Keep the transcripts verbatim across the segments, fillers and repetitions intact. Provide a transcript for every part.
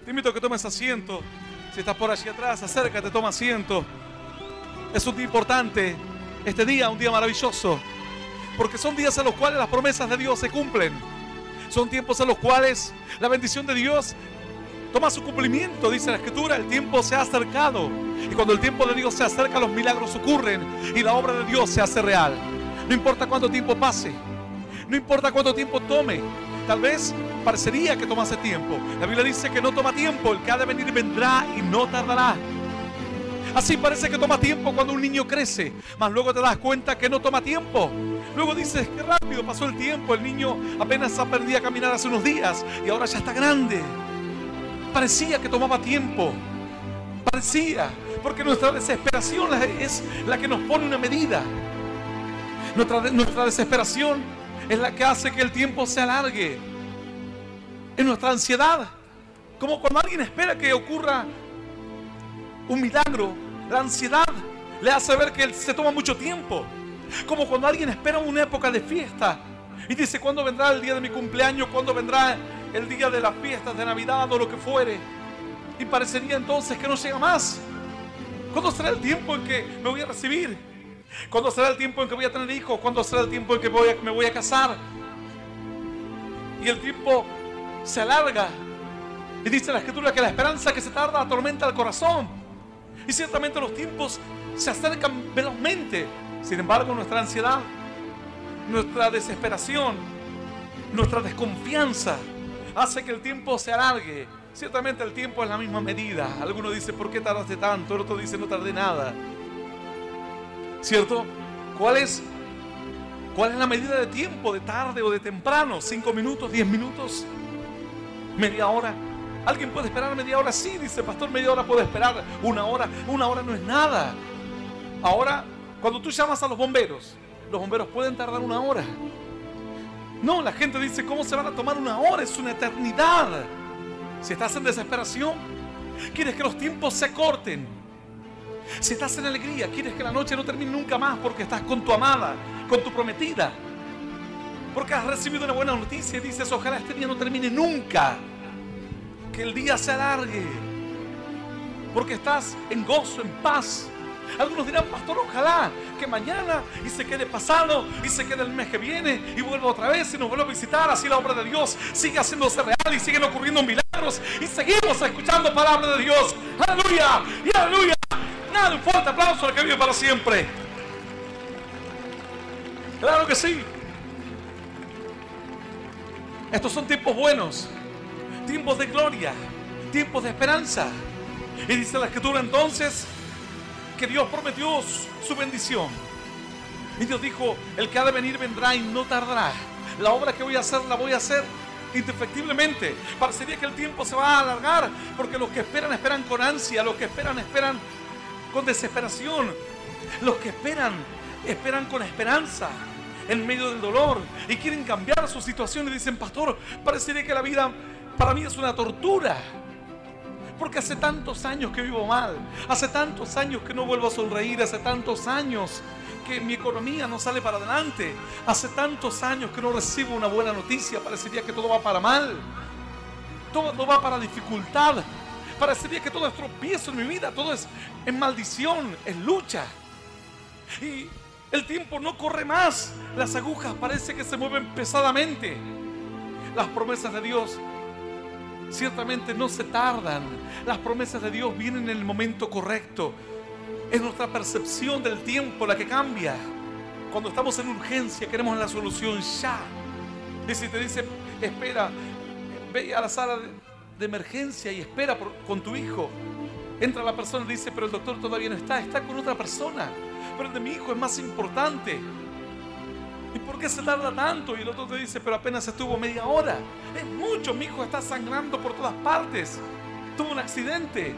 Te invito a que tomes asiento. Si estás por allí atrás, acércate, toma asiento. Es un día importante. Este día, un día maravilloso. Porque son días en los cuales las promesas de Dios se cumplen. Son tiempos en los cuales la bendición de Dios toma su cumplimiento. Dice la Escritura, el tiempo se ha acercado. Y cuando el tiempo de Dios se acerca, los milagros ocurren y la obra de Dios se hace real. No importa cuánto tiempo pase. No importa cuánto tiempo tome. Tal vez parecería que tomase tiempo. La Biblia dice que no toma tiempo. El que ha de venir vendrá y no tardará. Así parece que toma tiempo cuando un niño crece, mas luego te das cuenta que no toma tiempo. Luego dices, qué rápido pasó el tiempo. El niño apenas aprendía a caminar hace unos días y ahora ya está grande. Parecía que tomaba tiempo. Parecía, porque nuestra desesperación es la que nos pone una medida. Nuestra, nuestra desesperación es la que hace que el tiempo se alargue. Es nuestra ansiedad. Como cuando alguien espera que ocurra un milagro, la ansiedad le hace ver que se toma mucho tiempo. Como cuando alguien espera una época de fiesta y dice, ¿cuándo vendrá el día de mi cumpleaños? ¿Cuándo vendrá el día de las fiestas de Navidad o lo que fuere? Y parecería entonces que no llega más. ¿Cuándo será el tiempo en que me voy a recibir? ¿Cuándo será el tiempo en que voy a tener hijos? ¿Cuándo será el tiempo en que voy a, me voy a casar? Y el tiempo se alarga. Y dice la Escritura que la esperanza que se tarda atormenta el corazón. Y ciertamente los tiempos se acercan velozmente. Sin embargo, nuestra ansiedad, nuestra desesperación, nuestra desconfianza hace que el tiempo se alargue. Ciertamente el tiempo es la misma medida. Alguno dice, ¿por qué tardaste tanto? El otro dice, no tardé nada. ¿Cierto? ¿Cuál es, cuál es la medida de tiempo? ¿De tarde o de temprano? ¿Cinco minutos? ¿Diez minutos? ¿Media hora? ¿Alguien puede esperar media hora? Sí, dice pastor, media hora puede esperar. Una hora, una hora no es nada. Ahora, cuando tú llamas a los bomberos, los bomberos pueden tardar una hora. No, la gente dice, ¿cómo se van a tomar una hora? Es una eternidad. Si estás en desesperación, quieres que los tiempos se corten. Si estás en alegría, quieres que la noche no termine nunca más porque estás con tu amada, con tu prometida. Porque has recibido una buena noticia y dices, ojalá este día no termine nunca. Que el día se alargue. Porque estás en gozo, en paz. Algunos dirán, pastor, ojalá que mañana y se quede pasado y se quede el mes que viene y vuelva otra vez y nos vuelva a visitar. Así la obra de Dios sigue haciéndose real y siguen ocurriendo milagros y seguimos escuchando palabra de Dios. Aleluya y aleluya. Nada, un fuerte aplauso al que vive para siempre. Claro que sí. Estos son tiempos buenos, tiempos de gloria, tiempos de esperanza. Y dice la Escritura entonces que Dios prometió su bendición. Y Dios dijo, el que ha de venir vendrá y no tardará. La obra que voy a hacer, la voy a hacer indefectiblemente. Parecería que el tiempo se va a alargar, porque los que esperan, esperan con ansia. Los que esperan, esperan con desesperación. Los que esperan, esperan con esperanza en medio del dolor. Y quieren cambiar su situación y dicen, pastor, parecería que la vida para mí es una tortura. Porque hace tantos años que vivo mal, hace tantos años que no vuelvo a sonreír, hace tantos años que mi economía no sale para adelante, hace tantos años que no recibo una buena noticia, parecería que todo va para mal, todo va para dificultad, parecería que todo es tropiezo en mi vida, todo es, es maldición, es lucha. Y el tiempo no corre más, las agujas parece que se mueven pesadamente. Las promesas de Dios ciertamente no se tardan. Las promesas de Dios vienen en el momento correcto. Es nuestra percepción del tiempo la que cambia. Cuando estamos en urgencia queremos la solución ya. Y si te dice, espera, ve a la sala de, de emergencia y espera por, con tu hijo. Entra la persona y dice, pero el doctor todavía no está, está con otra persona. Pero el de mi hijo es más importante. ¿Y por qué se tarda tanto? Y el otro te dice, pero apenas estuvo media hora. Es mucho, mi hijo está sangrando por todas partes. Tuvo un accidente.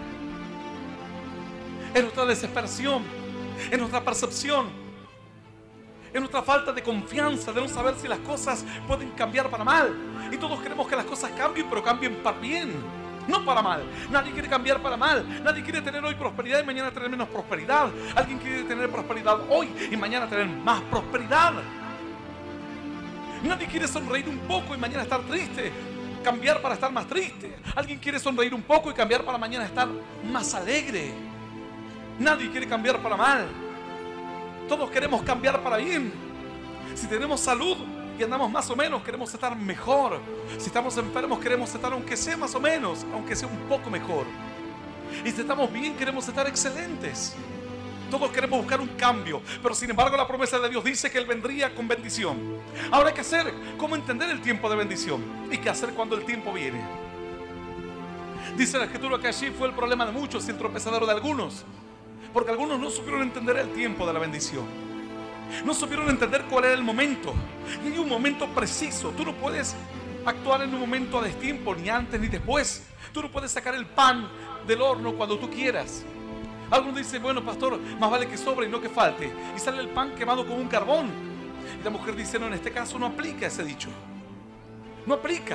Es nuestra desesperación, es nuestra percepción, es nuestra falta de confianza, de no saber si las cosas pueden cambiar para mal. Y todos queremos que las cosas cambien, pero cambien para bien, no para mal. Nadie quiere cambiar para mal. Nadie quiere tener hoy prosperidad y mañana tener menos prosperidad. Alguien quiere tener prosperidad hoy y mañana tener más prosperidad. Nadie quiere sonreír un poco y mañana estar triste. cambiar para estar más triste. Alguien quiere sonreír un poco y cambiar para mañana estar más alegre. Nadie quiere cambiar para mal. Todos queremos cambiar para bien. Si tenemos salud y andamos más o menos, queremos estar mejor. Si estamos enfermos, queremos estar aunque sea más o menos, aunque sea un poco mejor. Y si estamos bien, queremos estar excelentes. Todos queremos buscar un cambio, pero sin embargo la promesa de Dios dice que Él vendría con bendición. Ahora hay que hacer, ¿cómo entender el tiempo de bendición? ¿Y qué hacer cuando el tiempo viene? Dice la Escritura que allí fue el problema de muchos y el tropezadero de algunos, porque algunos no supieron entender el tiempo de la bendición. No supieron entender cuál era el momento. Y hay un momento preciso. Tú no puedes actuar en un momento a destiempo, ni antes ni después. Tú no puedes sacar el pan del horno cuando tú quieras. Algunos dicen, bueno, pastor, más vale que sobre y no que falte. Y sale el pan quemado con un carbón. Y la mujer dice, no, en este caso no aplica ese dicho. No aplica.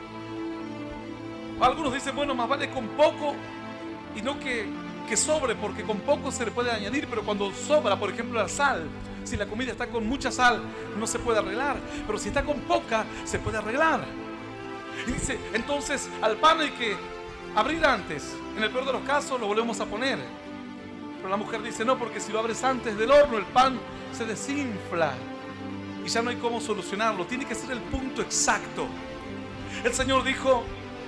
Algunos dicen, bueno, más vale con poco y no que, que sobre, porque con poco se le puede añadir, pero cuando sobra, por ejemplo, la sal, si la comida está con mucha sal, no se puede arreglar, pero si está con poca, se puede arreglar. Y dice, entonces al pan hay que abrir antes. En el peor de los casos lo volvemos a poner. Pero la mujer dice, no, porque si lo abres antes del horno, el pan se desinfla y ya no hay cómo solucionarlo. Tiene que ser el punto exacto. El Señor dijo,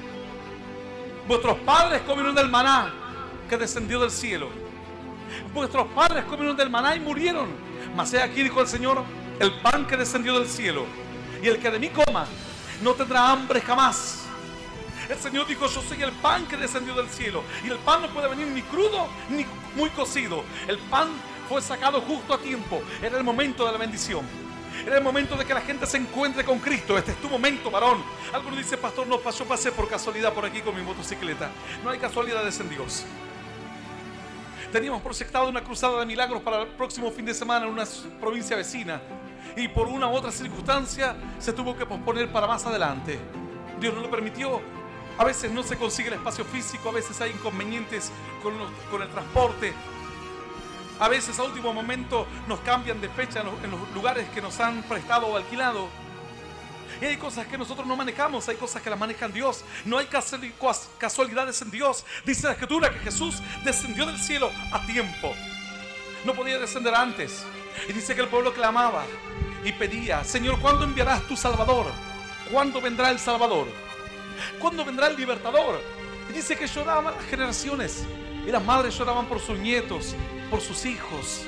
vuestros padres comieron del maná que descendió del cielo. Vuestros padres comieron del maná y murieron. Mas he aquí, dijo el Señor, el pan que descendió del cielo. Y el que de mí coma no tendrá hambre jamás. El Señor dijo, yo soy el pan que descendió del cielo. Y el pan no puede venir ni crudo ni muy cocido. El pan fue sacado justo a tiempo. Era el momento de la bendición. Era el momento de que la gente se encuentre con Cristo. Este es tu momento, varón. Algunos dicen, pastor, no, yo pasé por casualidad por aquí con mi motocicleta. No hay casualidades en Dios. Teníamos proyectado una cruzada de milagros para el próximo fin de semana en una provincia vecina. Y por una u otra circunstancia se tuvo que posponer para más adelante. Dios no lo permitió. A veces no se consigue el espacio físico, a veces hay inconvenientes con, los, con el transporte. A veces a último momento nos cambian de fecha en los, en los lugares que nos han prestado o alquilado. Y hay cosas que nosotros no manejamos, hay cosas que las manejan Dios. No hay casualidades en Dios. Dice la Escritura que Jesús descendió del cielo a tiempo. No podía descender antes. Y dice que el pueblo clamaba y pedía, Señor, ¿cuándo enviarás tu Salvador? ¿Cuándo vendrá el Salvador? ¿Cuándo vendrá el libertador? Y dice que lloraban las generaciones. Y las madres lloraban por sus nietos, por sus hijos.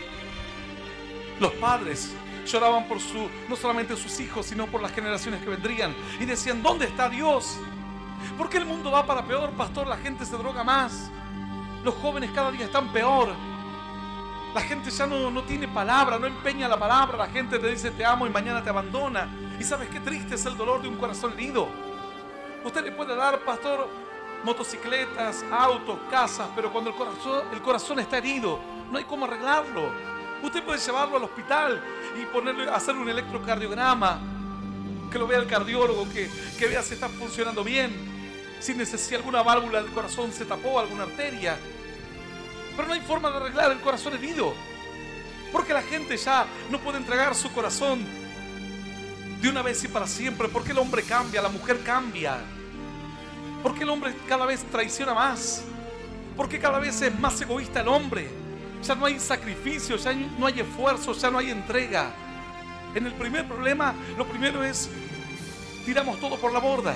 Los padres lloraban por su, no solamente sus hijos, sino por las generaciones que vendrían. Y decían, ¿dónde está Dios? ¿Por qué el mundo va para peor, pastor? La gente se droga más. Los jóvenes cada día están peor. La gente ya no, no tiene palabra, no empeña la palabra. La gente te dice te amo y mañana te abandona. Y sabes qué triste es el dolor de un corazón herido. Usted le puede dar, pastor, motocicletas, autos, casas, pero cuando el corazón, el corazón está herido, no hay cómo arreglarlo. Usted puede llevarlo al hospital y ponerle, hacerle un electrocardiograma, que lo vea el cardiólogo, que, que vea si está funcionando bien, si necesita alguna válvula del corazón se tapó, alguna arteria. Pero no hay forma de arreglar el corazón herido, porque la gente ya no puede entregar su corazón de una vez y para siempre. ¿Por qué el hombre cambia? La mujer cambia. ¿Por qué el hombre cada vez traiciona más? ¿Por qué cada vez es más egoísta el hombre? Ya no hay sacrificio, ya no hay esfuerzo, ya no hay entrega. En el primer problema, lo primero es tiramos todo por la borda.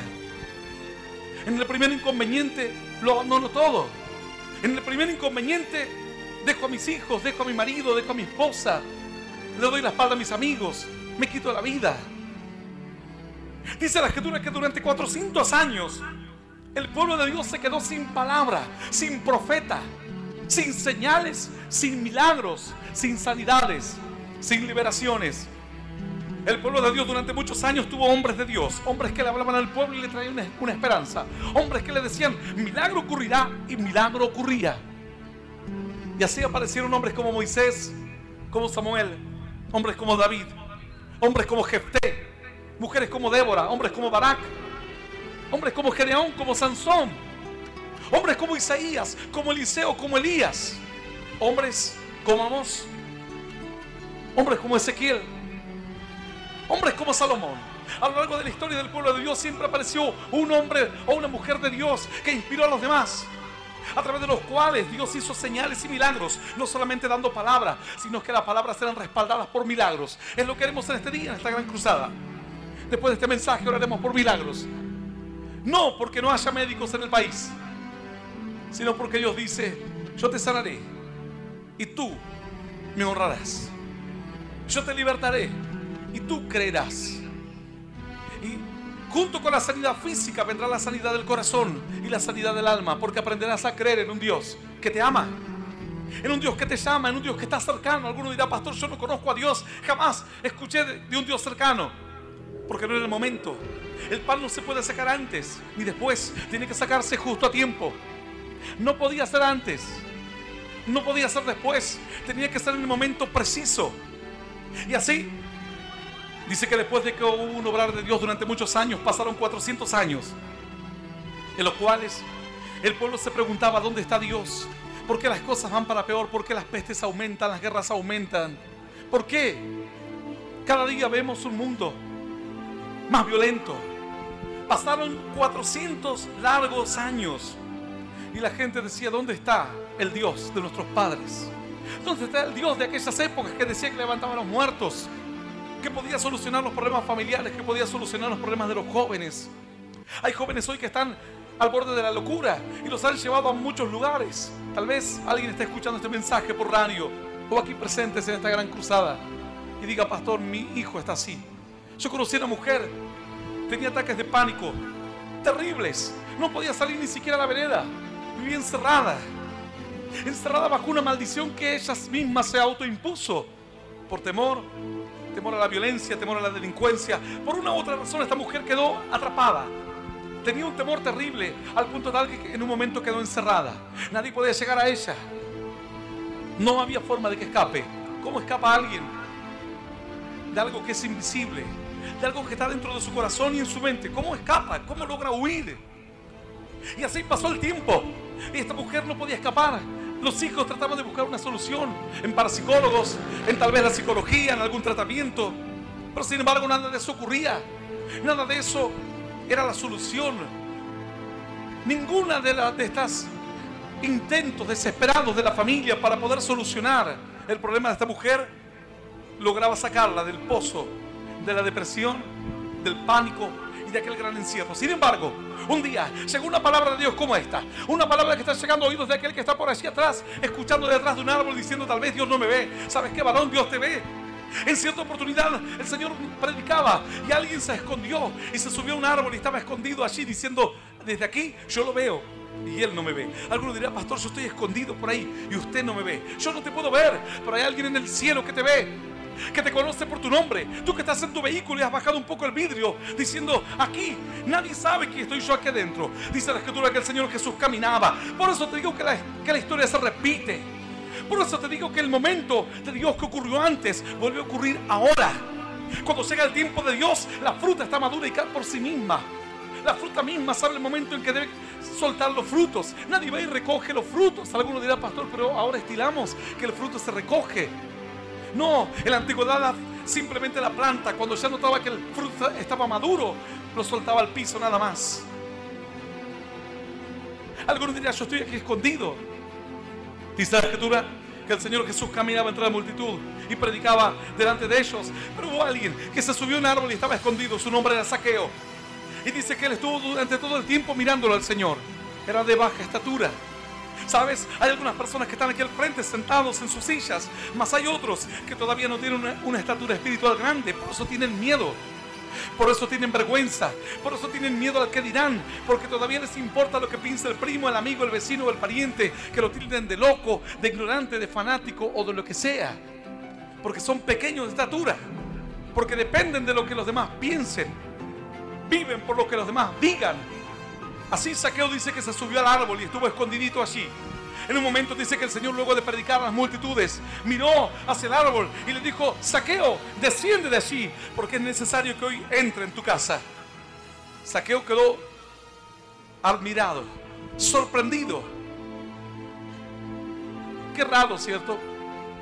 En el primer inconveniente, lo abandono todo. En el primer inconveniente, dejo a mis hijos, dejo a mi marido, dejo a mi esposa, le doy la espalda a mis amigos, me quito la vida. Dice la Escritura que durante cuatrocientos años el pueblo de Dios se quedó sin palabra, sin profeta, sin señales, sin milagros, sin sanidades, sin liberaciones. El pueblo de Dios durante muchos años tuvo hombres de Dios, hombres que le hablaban al pueblo y le traían una, una esperanza, hombres que le decían milagro ocurrirá, y milagro ocurría. Y así aparecieron hombres como Moisés, como Samuel, hombres como David, hombres como Jefté, mujeres como Débora, hombres como Barak, hombres como Gedeón, como Sansón, hombres como Isaías, como Eliseo, como Elías, hombres como Amós, hombres como Ezequiel, hombres como Salomón. A lo largo de la historia del pueblo de Dios siempre apareció un hombre o una mujer de Dios que inspiró a los demás, a través de los cuales Dios hizo señales y milagros, no solamente dando palabras, sino que las palabras eran respaldadas por milagros. Es lo que haremos en este día, en esta gran cruzada. Después de este mensaje oraremos por milagros. No porque no haya médicos en el país, sino porque Dios dice: yo te sanaré y tú me honrarás. Yo te libertaré y tú creerás. Y junto con la sanidad física vendrá la sanidad del corazón y la sanidad del alma, porque aprenderás a creer en un Dios que te ama, en un Dios que te llama, en un Dios que está cercano. Alguno dirá: pastor, yo no conozco a Dios, jamás escuché de un Dios cercano, porque no era el momento. El pan no se puede sacar antes ni después, tiene que sacarse justo a tiempo. No podía ser antes, no podía ser después, tenía que ser en el momento preciso. Y así dice que después de que hubo un obrar de Dios durante muchos años, pasaron cuatrocientos años en los cuales el pueblo se preguntaba: ¿dónde está Dios? ¿Por qué las cosas van para peor? ¿Por qué las pestes aumentan, las guerras aumentan? ¿Por qué cada día vemos un mundo más violento? Pasaron cuatrocientos largos años y la gente decía: ¿dónde está el Dios de nuestros padres? ¿Dónde está el Dios de aquellas épocas que decía que levantaba a los muertos, que podía solucionar los problemas familiares, que podía solucionar los problemas de los jóvenes? Hay jóvenes hoy que están al borde de la locura y los han llevado a muchos lugares. Tal vez alguien esté escuchando este mensaje por radio o aquí presentes en esta gran cruzada y diga: pastor, mi hijo está así. Yo conocí a una mujer, tenía ataques de pánico terribles, no podía salir ni siquiera a la vereda, vivía encerrada, encerrada bajo una maldición que ella misma se autoimpuso por temor, temor a la violencia, temor a la delincuencia. Por una u otra razón esta mujer quedó atrapada, tenía un temor terrible al punto tal que en un momento quedó encerrada, nadie podía llegar a ella, no había forma de que escape. ¿Cómo escapa alguien de algo que es invisible, de algo que está dentro de su corazón y en su mente? ¿Cómo escapa? ¿Cómo logra huir? Y así pasó el tiempo y esta mujer no podía escapar. Los hijos trataban de buscar una solución en parapsicólogos, en tal vez la psicología, en algún tratamiento, pero sin embargo nada de eso ocurría, nada de eso era la solución. Ninguna de, la, de estas intentos desesperados de la familia para poder solucionar el problema de esta mujer lograba sacarla del pozo de la depresión, del pánico y de aquel gran encierro. Sin embargo, un día llegó una palabra de Dios como esta, una palabra que está llegando a oídos de aquel que está por allí atrás, escuchando detrás de un árbol, diciendo: tal vez Dios no me ve. ¿Sabes qué, varón? Dios te ve. En cierta oportunidad el Señor predicaba y alguien se escondió y se subió a un árbol y estaba escondido allí diciendo: desde aquí yo lo veo y Él no me ve. Alguno dirá: pastor, yo estoy escondido por ahí y usted no me ve. Yo no te puedo ver, pero hay alguien en el cielo que te ve, que te conoce por tu nombre. Tú que estás en tu vehículo y has bajado un poco el vidrio diciendo: aquí nadie sabe que estoy yo aquí adentro. Dice la Escritura que el Señor Jesús caminaba. Por eso te digo que la, que la historia se repite. Por eso te digo que el momento de Dios que ocurrió antes vuelve a ocurrir ahora. Cuando llega el tiempo de Dios, la fruta está madura y cae por sí misma. La fruta misma sabe el momento en que debe soltar los frutos. Nadie va y recoge los frutos. Alguno dirá: pastor, pero ahora estilamos que el fruto se recoge. No, en la antigüedad simplemente la planta, cuando ya notaba que el fruto estaba maduro, lo soltaba al piso nada más. Algunos dirían: yo estoy aquí escondido. Dice la Escritura que el Señor Jesús caminaba entre la multitud y predicaba delante de ellos, pero hubo alguien que se subió a un árbol y estaba escondido. Su nombre era Zaqueo, y dice que él estuvo durante todo el tiempo mirándolo al Señor. Era de baja estatura. ¿Sabes? Hay algunas personas que están aquí al frente sentados en sus sillas, mas hay otros que todavía no tienen una, una estatura espiritual grande. Por eso tienen miedo, por eso tienen vergüenza, por eso tienen miedo al que dirán, porque todavía les importa lo que piensa el primo, el amigo, el vecino o el pariente, que lo tilden de loco, de ignorante, de fanático o de lo que sea, porque son pequeños de estatura, porque dependen de lo que los demás piensen, viven por lo que los demás digan. Así Zaqueo dice que se subió al árbol y estuvo escondidito allí. En un momento dice que el Señor, luego de predicar a las multitudes, miró hacia el árbol y le dijo: Zaqueo, desciende de allí, porque es necesario que hoy entre en tu casa. Zaqueo quedó admirado, sorprendido. Qué raro, ¿cierto?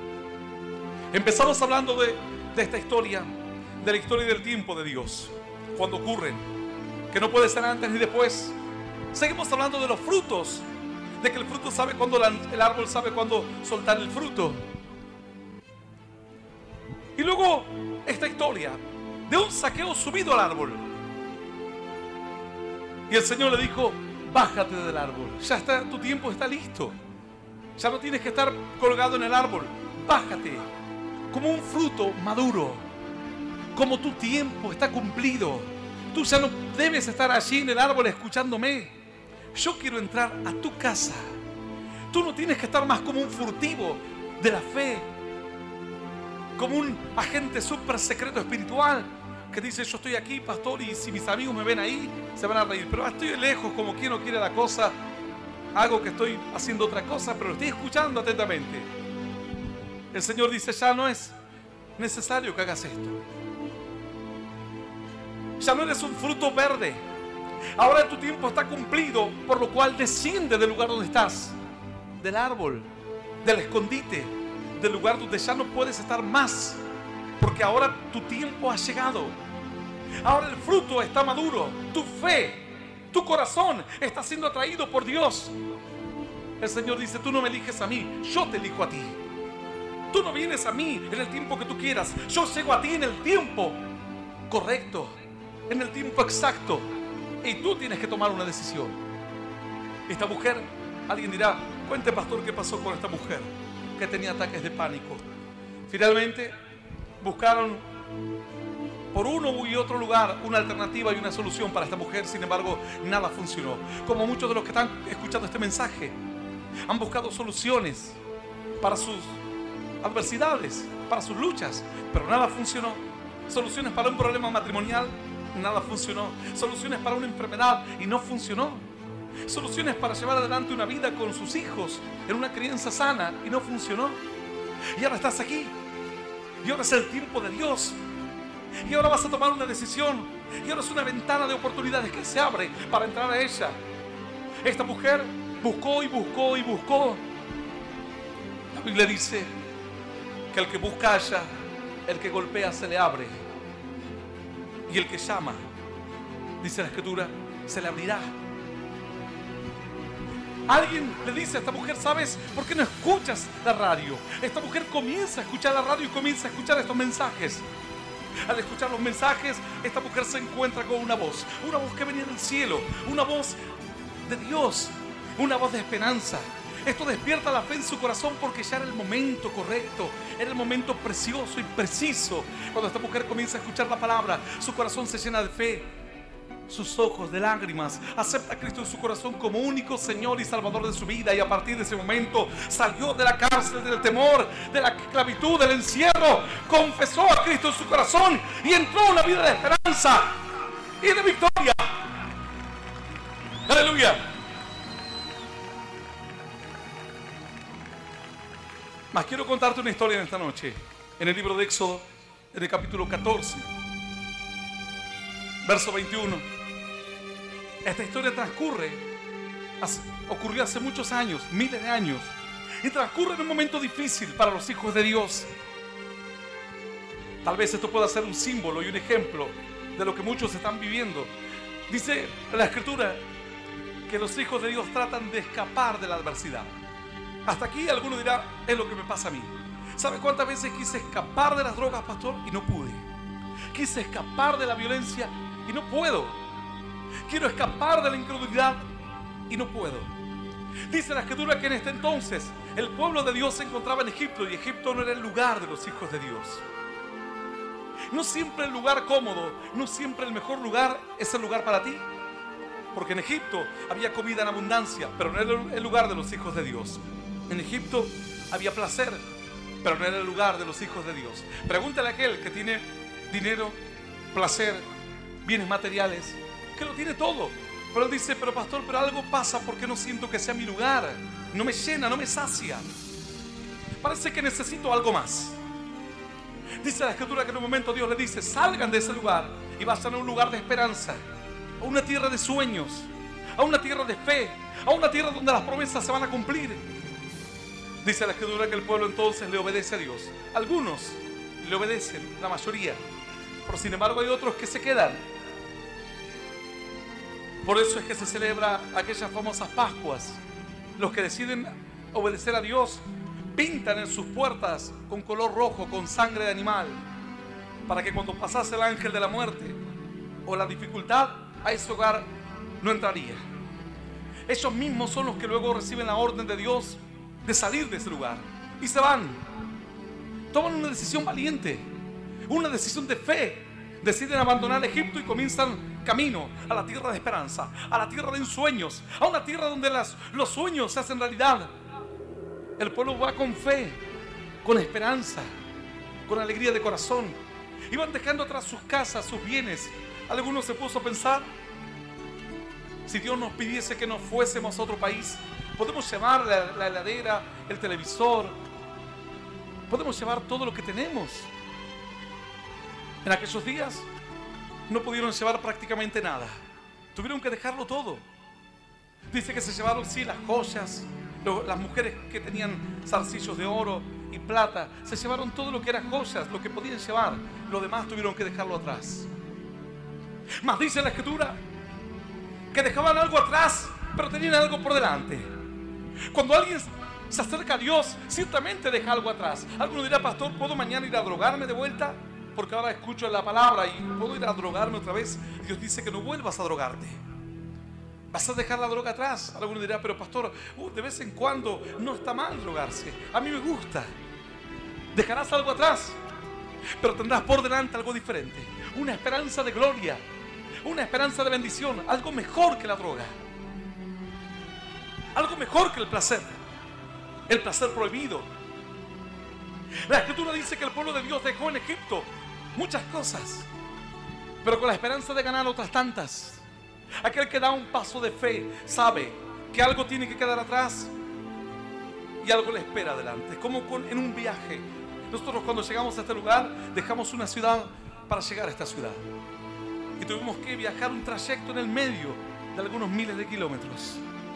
Empezamos hablando de, de esta historia, de la historia del tiempo de Dios. cuando ocurren, que no puede ser antes ni después. Seguimos hablando de los frutos, de que el fruto sabe cuándo, el árbol sabe cuándo soltar el fruto. Y luego esta historia de un Zaqueo subido al árbol. Y el Señor le dijo: bájate del árbol, ya está, tu tiempo está listo. Ya no tienes que estar colgado en el árbol. Bájate como un fruto maduro, como tu tiempo está cumplido. Tú ya no debes estar allí en el árbol escuchándome. Yo quiero entrar a tu casa. Tú no tienes que estar más como un furtivo de la fe, como un agente súper secreto espiritual que dice: yo estoy aquí, pastor, y si mis amigos me ven ahí, se van a reír. Pero estoy lejos, como quien no quiere la cosa. Hago que estoy haciendo otra cosa, pero estoy escuchando atentamente. El Señor dice: ya no es necesario que hagas esto. Ya no eres un fruto verde. Ahora tu tiempo está cumplido, por lo cual desciende del lugar donde estás, del árbol, del escondite, del lugar donde ya no puedes estar más, porque ahora tu tiempo ha llegado. Ahora el fruto está maduro. Tu fe, tu corazón está siendo atraído por Dios. El Señor dice: tú no me eliges a mí, yo te elijo a ti. Tú no vienes a mí en el tiempo que tú quieras, yo llego a ti en el tiempo correcto, en el tiempo exacto. Y tú tienes que tomar una decisión. Esta mujer, alguien dirá: cuente, pastor, qué pasó con esta mujer que tenía ataques de pánico. Finalmente buscaron por uno y otro lugar una alternativa y una solución para esta mujer. Sin embargo, nada funcionó. Como muchos de los que están escuchando este mensaje han buscado soluciones para sus adversidades, para sus luchas, pero nada funcionó. Soluciones para un problema matrimonial, nada funcionó. Soluciones para una enfermedad y no funcionó. Soluciones para llevar adelante una vida con sus hijos en una crianza sana y no funcionó. Y ahora estás aquí. Y ahora es el tiempo de Dios. Y ahora vas a tomar una decisión. Y ahora es una ventana de oportunidades que se abre para entrar a ella. Esta mujer buscó y buscó y buscó. La Biblia dice que el que busca halla, el que golpea se le abre. Y el que llama, dice la Escritura, se le abrirá. Alguien le dice a esta mujer: ¿sabes por qué no escuchas la radio? Esta mujer comienza a escuchar la radio y comienza a escuchar estos mensajes. Al escuchar los mensajes, esta mujer se encuentra con una voz, una voz que venía del cielo, una voz de Dios, una voz de esperanza. Esto despierta la fe en su corazón, porque ya era el momento correcto, era el momento precioso y preciso. Cuando esta mujer comienza a escuchar la palabra, su corazón se llena de fe, sus ojos de lágrimas. Acepta a Cristo en su corazón como único Señor y Salvador de su vida, y a partir de ese momento salió de la cárcel, del temor, de la esclavitud, del encierro. Confesó a Cristo en su corazón y entró a una vida de esperanza y de victoria. Aleluya. Mas quiero contarte una historia en esta noche, en el libro de Éxodo, en el capítulo catorce, verso veintiuno. Esta historia transcurre, hace, ocurrió hace muchos años, miles de años, y transcurre en un momento difícil para los hijos de Dios. Tal vez esto pueda ser un símbolo y un ejemplo de lo que muchos están viviendo. Dice la Escritura que los hijos de Dios tratan de escapar de la adversidad. Hasta aquí alguno dirá: es lo que me pasa a mí. ¿Sabe cuántas veces quise escapar de las drogas, pastor? Y no pude. Quise escapar de la violencia y no puedo. Quiero escapar de la incredulidad y no puedo. Dice la Escritura que en este entonces el pueblo de Dios se encontraba en Egipto, y Egipto no era el lugar de los hijos de Dios. No siempre el lugar cómodo, no siempre el mejor lugar es el lugar para ti. Porque en Egipto había comida en abundancia, pero no era el lugar de los hijos de Dios. En Egipto había placer, pero no era el lugar de los hijos de Dios. Pregúntale a aquel que tiene dinero, placer, bienes materiales, que lo tiene todo, pero él dice: pero pastor, pero algo pasa, porque no siento que sea mi lugar. No me llena, no me sacia. Parece que necesito algo más. Dice la Escritura que en un momento Dios le dice: salgan de ese lugar y vayan a un lugar de esperanza, a una tierra de sueños, a una tierra de fe, a una tierra donde las promesas se van a cumplir. Dice la Escritura que el pueblo entonces le obedece a Dios. Algunos le obedecen, la mayoría, pero sin embargo hay otros que se quedan Por eso es que se celebra aquellas famosas Pascuas. Los que deciden obedecer a Dios pintan en sus puertas con color rojo, con sangre de animal, para que cuando pasase el ángel de la muerte o la dificultad, a ese hogar no entraría. Ellos mismos son los que luego reciben la orden de Dios de salir de ese lugar y se van. Toman una decisión valiente, una decisión de fe. Deciden abandonar Egipto y comienzan camino a la tierra de esperanza, a la tierra de ensueños, a una tierra donde las, los sueños se hacen realidad. El pueblo va con fe, con esperanza, con alegría de corazón. Iban dejando atrás sus casas, sus bienes. Algunos se puso a pensar, si Dios nos pidiese que nos fuésemos a otro país, podemos llevar la, la heladera, el televisor, podemos llevar todo lo que tenemos. En aquellos días no pudieron llevar prácticamente nada. Tuvieron que dejarlo todo. Dice que se llevaron, sí, las joyas. Lo, las mujeres que tenían zarcillos de oro y plata, se llevaron todo lo que eran joyas, lo que podían llevar. Lo demás tuvieron que dejarlo atrás. Mas dice la Escritura que dejaban algo atrás, pero tenían algo por delante. Cuando alguien se acerca a Dios, ciertamente deja algo atrás. Alguno dirá, pastor, ¿puedo mañana ir a drogarme de vuelta? Porque ahora escucho la palabra y puedo ir a drogarme otra vez. Dios dice que no vuelvas a drogarte. Vas a dejar la droga atrás. Alguno dirá, pero pastor, uh, de vez en cuando no está mal drogarse. A mí me gusta. Dejarás algo atrás, pero tendrás por delante algo diferente. Una esperanza de gloria, una esperanza de bendición, algo mejor que la droga, algo mejor que el placer, el placer prohibido. La Escritura dice que el pueblo de Dios dejó en Egipto muchas cosas, pero con la esperanza de ganar otras tantas. Aquel que da un paso de fe sabe que algo tiene que quedar atrás y algo le espera adelante. Como con, en un viaje. Nosotros cuando llegamos a este lugar dejamos una ciudad para llegar a esta ciudad y tuvimos que viajar un trayecto en el medio de algunos miles de kilómetros.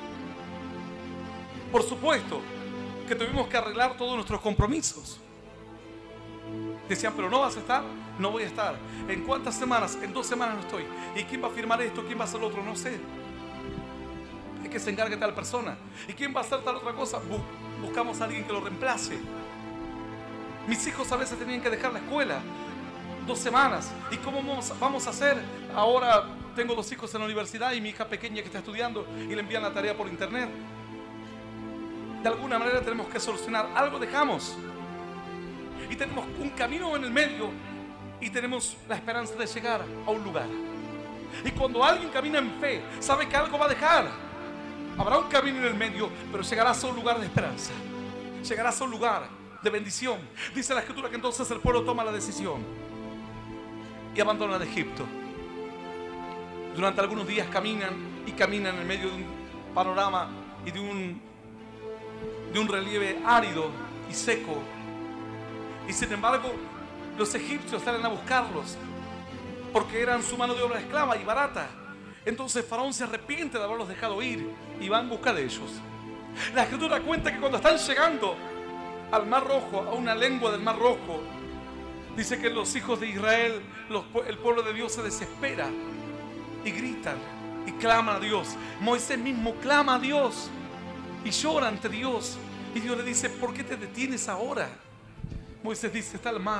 Por supuesto que tuvimos que arreglar todos nuestros compromisos. Decían, pero no vas a estar, no voy a estar. ¿En cuántas semanas? En dos semanas no estoy. ¿Y quién va a firmar esto? ¿Quién va a hacer lo otro? No sé. Es que se encargue tal persona. ¿Y quién va a hacer tal otra cosa? Buscamos a alguien que lo reemplace. Mis hijos a veces tenían que dejar la escuela dos semanas. ¿Y cómo vamos, vamos a hacer? Ahora tengo dos hijos en la universidad y mi hija pequeña que está estudiando y le envían la tarea por internet. De alguna manera tenemos que solucionar. Algo dejamos. Y tenemos un camino en el medio y tenemos la esperanza de llegar a un lugar. Y cuando alguien camina en fe, sabe que algo va a dejar. Habrá un camino en el medio, pero llegarás a un lugar de esperanza. Llegarás a un lugar de bendición. Dice la Escritura que entonces el pueblo toma la decisión y abandona de Egipto. Durante algunos días caminan y caminan en medio de un panorama y de un, de un relieve árido y seco. Y sin embargo, los egipcios salen a buscarlos porque eran su mano de obra esclava y barata. Entonces Faraón se arrepiente de haberlos dejado ir y va en busca de ellos. La Escritura cuenta que cuando están llegando al Mar Rojo, a una lengua del Mar Rojo, dice que los hijos de Israel, los, el pueblo de Dios se desespera y gritan y claman a Dios. Moisés mismo clama a Dios y llora ante Dios. Y Dios le dice, ¿por qué te detienes ahora? Moisés dice, está el mar,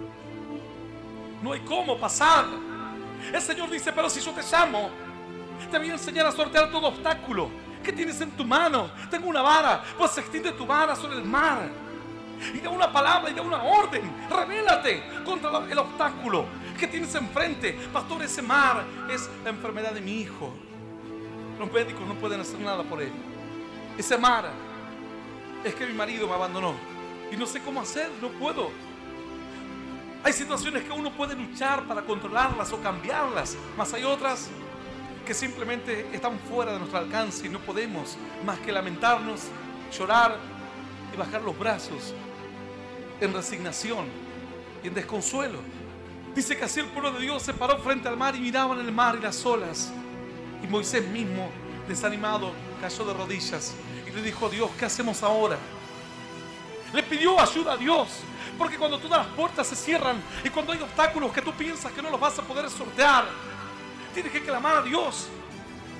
no hay cómo pasar. El Señor dice, pero si yo te llamo, te voy a enseñar a sortear todo obstáculo. ¿Qué tienes en tu mano? Tengo una vara, pues extiende tu vara sobre el mar y da una palabra y da una orden. Revélate contra el obstáculo que tienes enfrente. Pastor, ese mar es la enfermedad de mi hijo. Los médicos no pueden hacer nada por él. Ese mar es que mi marido me abandonó y no sé cómo hacer, no puedo. Hay situaciones que uno puede luchar para controlarlas o cambiarlas, mas hay otras que simplemente están fuera de nuestro alcance y no podemos más que lamentarnos, llorar y bajar los brazos en resignación y en desconsuelo. Dice que así el pueblo de Dios se paró frente al mar y miraban el mar y las olas. Y Moisés mismo, desanimado, cayó de rodillas y le dijo, Dios, ¿qué hacemos ahora? Le pidió ayuda a Dios, porque cuando todas las puertas se cierran y cuando hay obstáculos que tú piensas que no los vas a poder sortear, tienes que clamar a Dios.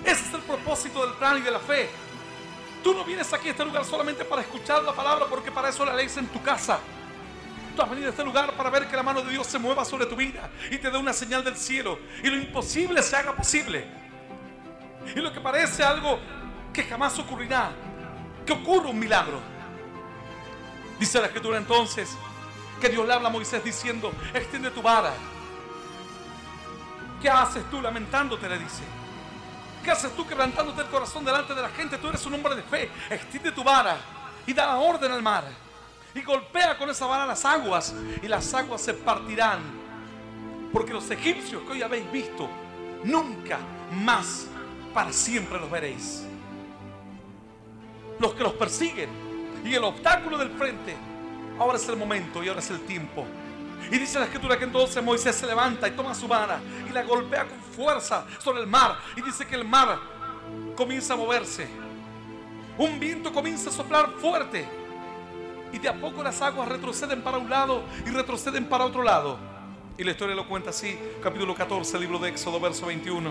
Ese es el propósito del plan y de la fe. Tú no vienes aquí a este lugar solamente para escuchar la palabra, porque para eso la lees en tu casa. Tú has venido a este lugar para ver que la mano de Dios se mueva sobre tu vida y te dé una señal del cielo y lo imposible se haga posible. Y lo que parece algo que jamás ocurrirá, que ocurra un milagro. Dice la Escritura entonces que Dios le habla a Moisés diciendo: extiende tu vara. ¿Qué haces tú lamentándote?, le dice. ¿Qué haces tú quebrantándote el corazón delante de la gente? Tú eres un hombre de fe. Extiende tu vara y da la orden al mar. Y golpea con esa vara las aguas, y las aguas se partirán. Porque los egipcios que hoy habéis visto, nunca más para siempre los veréis. Los que los persiguen y el obstáculo del frente, ahora es el momento y ahora es el tiempo. Y dice la Escritura que entonces Moisés se levanta y toma su vara y la golpea con fuerza sobre el mar. Y dice que el mar comienza a moverse. Un viento comienza a soplar fuerte. Y de a poco las aguas retroceden para un lado y retroceden para otro lado. Y la historia lo cuenta así, capítulo catorce, libro de Éxodo, verso veintiuno.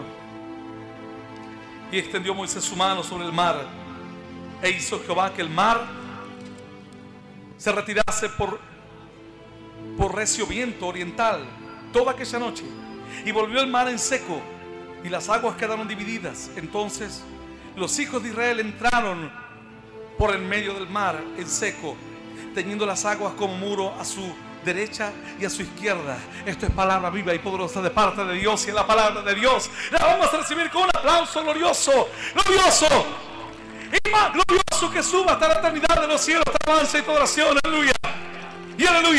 Y extendió Moisés su mano sobre el mar, e hizo Jehová que el mar se retirase por, por recio viento oriental toda aquella noche. Y volvió el mar en seco, y las aguas quedaron divididas. Entonces los hijos de Israel entraron por en medio del mar en seco, teniendo las aguas como muro a su derecha y a su izquierda. Esto es palabra viva y poderosa de parte de Dios, y es la palabra de Dios la vamos a recibir con un aplauso glorioso, glorioso y más glorioso que suba hasta la eternidad de los cielos. Toda alabanza y toda oración, aleluya y aleluya.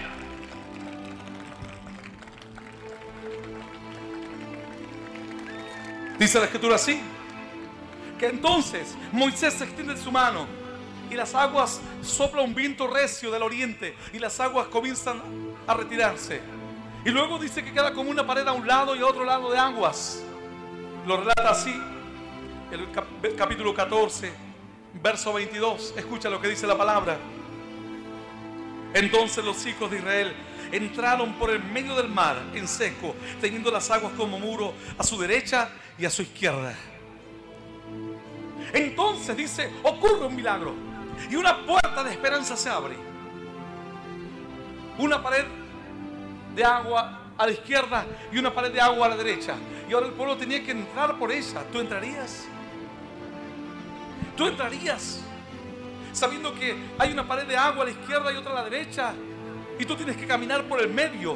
Dice la Escritura así, que entonces Moisés extiende su mano y las aguas, sopla un viento recio del oriente y las aguas comienzan a retirarse. Y luego dice que queda como una pared a un lado y a otro lado de aguas. Lo relata así el cap capítulo catorce, verso veintidós. Escucha lo que dice la palabra. Entonces los hijos de Israel entraron por el medio del mar en seco, teniendo las aguas como muro a su derecha y a su izquierda. Entonces dice, ocurre un milagro y una puerta de esperanza se abre. Una pared de agua a la izquierda y una pared de agua a la derecha. Y ahora el pueblo tenía que entrar por ella. ¿Tú entrarías? ¿Tú entrarías? Sabiendo que hay una pared de agua a la izquierda y otra a la derecha, y tú tienes que caminar por el medio.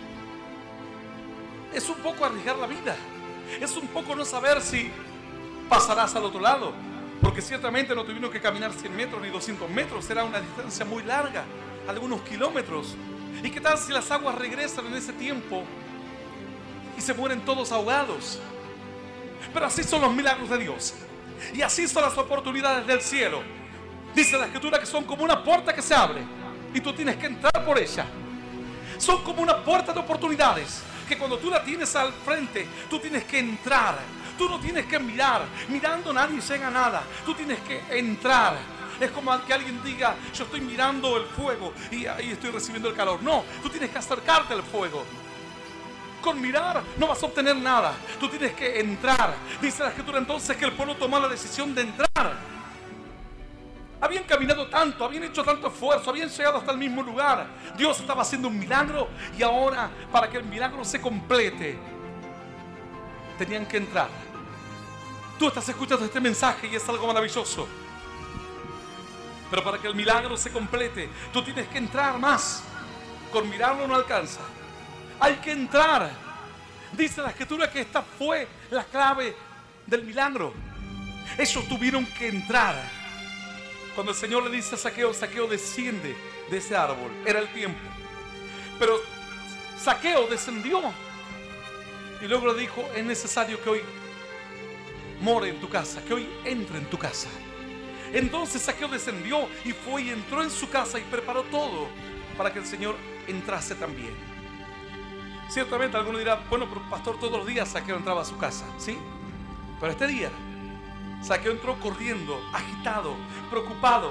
Es un poco arriesgar la vida. Es un poco no saber si pasarás al otro lado, porque ciertamente no tuvieron que caminar cien metros ni doscientos metros. Será una distancia muy larga, algunos kilómetros. ¿Y qué tal si las aguas regresan en ese tiempo y se mueren todos ahogados? Pero así son los milagros de Dios, y así son las oportunidades del cielo. Dice la Escritura que son como una puerta que se abre y tú tienes que entrar por ella. Son como una puerta de oportunidades que cuando tú la tienes al frente, tú tienes que entrar. Tú no tienes que mirar, mirando nadie llega a nada. Tú tienes que entrar. Es como que alguien diga, yo estoy mirando el fuego y ahí estoy recibiendo el calor. No, tú tienes que acercarte al fuego. Con mirar no vas a obtener nada. Tú tienes que entrar. Dice la Escritura entonces que el pueblo tomó la decisión de entrar. Habían caminado tanto, habían hecho tanto esfuerzo, habían llegado hasta el mismo lugar. Dios estaba haciendo un milagro y ahora, para que el milagro se complete, tenían que entrar. Tú estás escuchando este mensaje y es algo maravilloso. Pero para que el milagro se complete, tú tienes que entrar más. Con mirarlo no alcanza. Hay que entrar. Dice la Escritura que esta fue la clave del milagro. Ellos tuvieron que entrar. Cuando el Señor le dice a Zaqueo, Zaqueo desciende de ese árbol, era el tiempo. Pero Zaqueo descendió y luego le dijo, es necesario que hoy more en tu casa, que hoy entre en tu casa. Entonces Zaqueo descendió y fue y entró en su casa y preparó todo para que el Señor entrase también. Ciertamente alguno dirá, bueno, pero pastor, todos los días Zaqueo entraba a su casa, ¿sí? Pero este día Zaqueo entró corriendo, agitado, preocupado.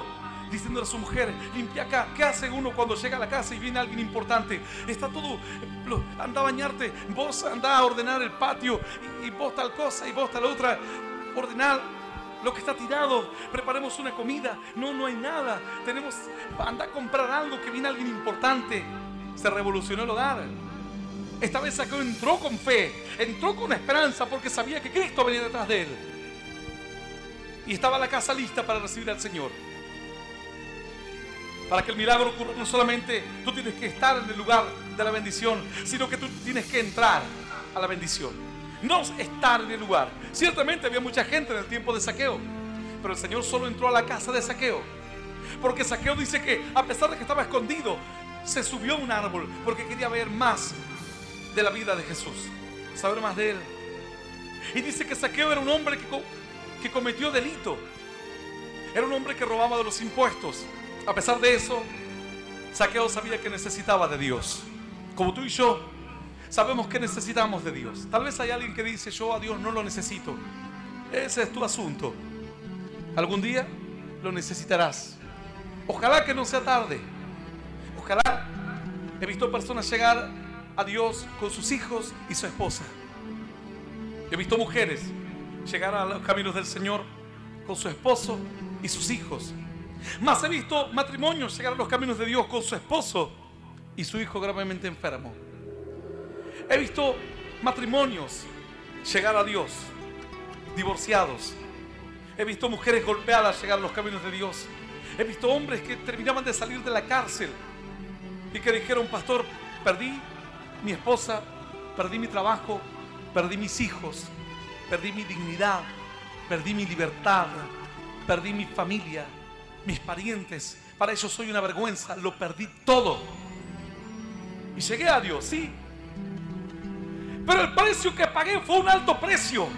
diciéndole a su mujer: limpia acá. ¿Qué hace uno cuando llega a la casa y viene alguien importante? Está todo, anda a bañarte, vos anda a ordenar el patio, y, y vos tal cosa, y vos tal otra. Ordenar lo que está tirado, preparemos una comida. No, no hay nada. Tenemos, anda a comprar algo, que viene alguien importante. Se revolucionó el hogar. Esta vez Zaqueo entró con fe, entró con esperanza, porque sabía que Cristo venía detrás de él. Y estaba la casa lista para recibir al Señor. Para que el milagro ocurra, no solamente tú tienes que estar en el lugar de la bendición, sino que tú tienes que entrar a la bendición. No estar en el lugar. Ciertamente había mucha gente en el tiempo de Zaqueo, pero el Señor solo entró a la casa de Zaqueo. Porque Zaqueo dice que, a pesar de que estaba escondido, se subió a un árbol porque quería ver más de la vida de Jesús, saber más de él. Y dice que Zaqueo era un hombre que, que cometió delito. Era un hombre que robaba de los impuestos. A pesar de eso, Zaqueo sabía que necesitaba de Dios. Como tú y yo sabemos que necesitamos de Dios. Tal vez hay alguien que dice: yo a Dios no lo necesito. Ese es tu asunto. Algún día lo necesitarás. Ojalá que no sea tarde. Ojalá. He visto personas llegar a Dios con sus hijos y su esposa. He visto mujeres llegar a los caminos del Señor con su esposo y sus hijos. Más he visto matrimonios llegar a los caminos de Dios con su esposo y su hijo gravemente enfermo. He visto matrimonios llegar a Dios divorciados. He visto mujeres golpeadas llegar a los caminos de Dios. He visto hombres que terminaban de salir de la cárcel y que dijeron: pastor, perdí mi esposa, perdí mi trabajo, perdí mis hijos, perdí mi dignidad, perdí mi libertad, perdí mi familia, mis parientes. Para ellos soy una vergüenza, lo perdí todo. Y llegué a Dios, sí. Pero el precio que pagué fue un alto precio.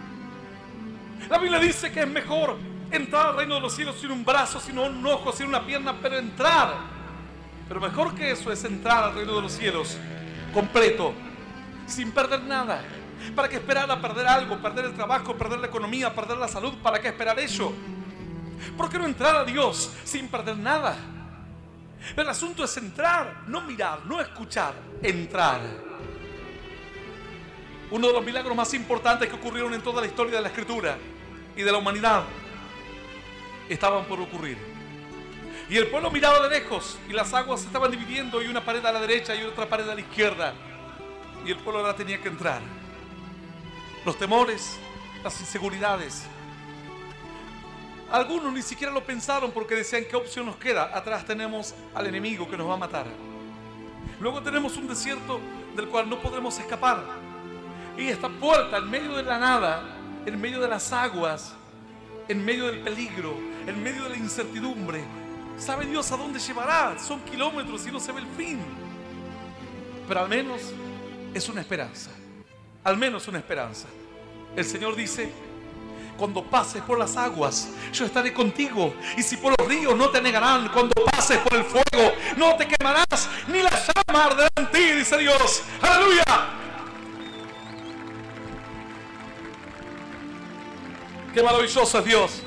La Biblia dice que es mejor entrar al reino de los cielos sin un brazo, sin un ojo, sin una pierna, pero entrar. Pero mejor que eso es entrar al reino de los cielos completo, sin perder nada. ¿Para qué esperar a perder algo? Perder el trabajo, perder la economía, perder la salud. ¿Para qué esperar eso? ¿Por qué no entrar a Dios sin perder nada? El asunto es entrar, no mirar, no escuchar, entrar. Uno de los milagros más importantes que ocurrieron en toda la historia de la Escritura y de la humanidad estaban por ocurrir. Y el pueblo miraba de lejos y las aguas se estaban dividiendo, y una pared a la derecha y otra pared a la izquierda. Y el pueblo ahora tenía que entrar. Los temores, las inseguridades. Algunos ni siquiera lo pensaron porque decían: ¿qué opción nos queda? Atrás tenemos al enemigo que nos va a matar. Luego tenemos un desierto del cual no podremos escapar. Y esta puerta en medio de la nada, en medio de las aguas, en medio del peligro, en medio de la incertidumbre, ¿sabe Dios a dónde llevará? Son kilómetros y no se ve el fin. Pero al menos es una esperanza. Al menos una esperanza. El Señor dice: cuando pases por las aguas, yo estaré contigo. Y si por los ríos, no te negarán. Cuando pases por el fuego, no te quemarás, ni la llama arderá en ti, dice Dios. ¡Aleluya! ¡Qué maravilloso es Dios!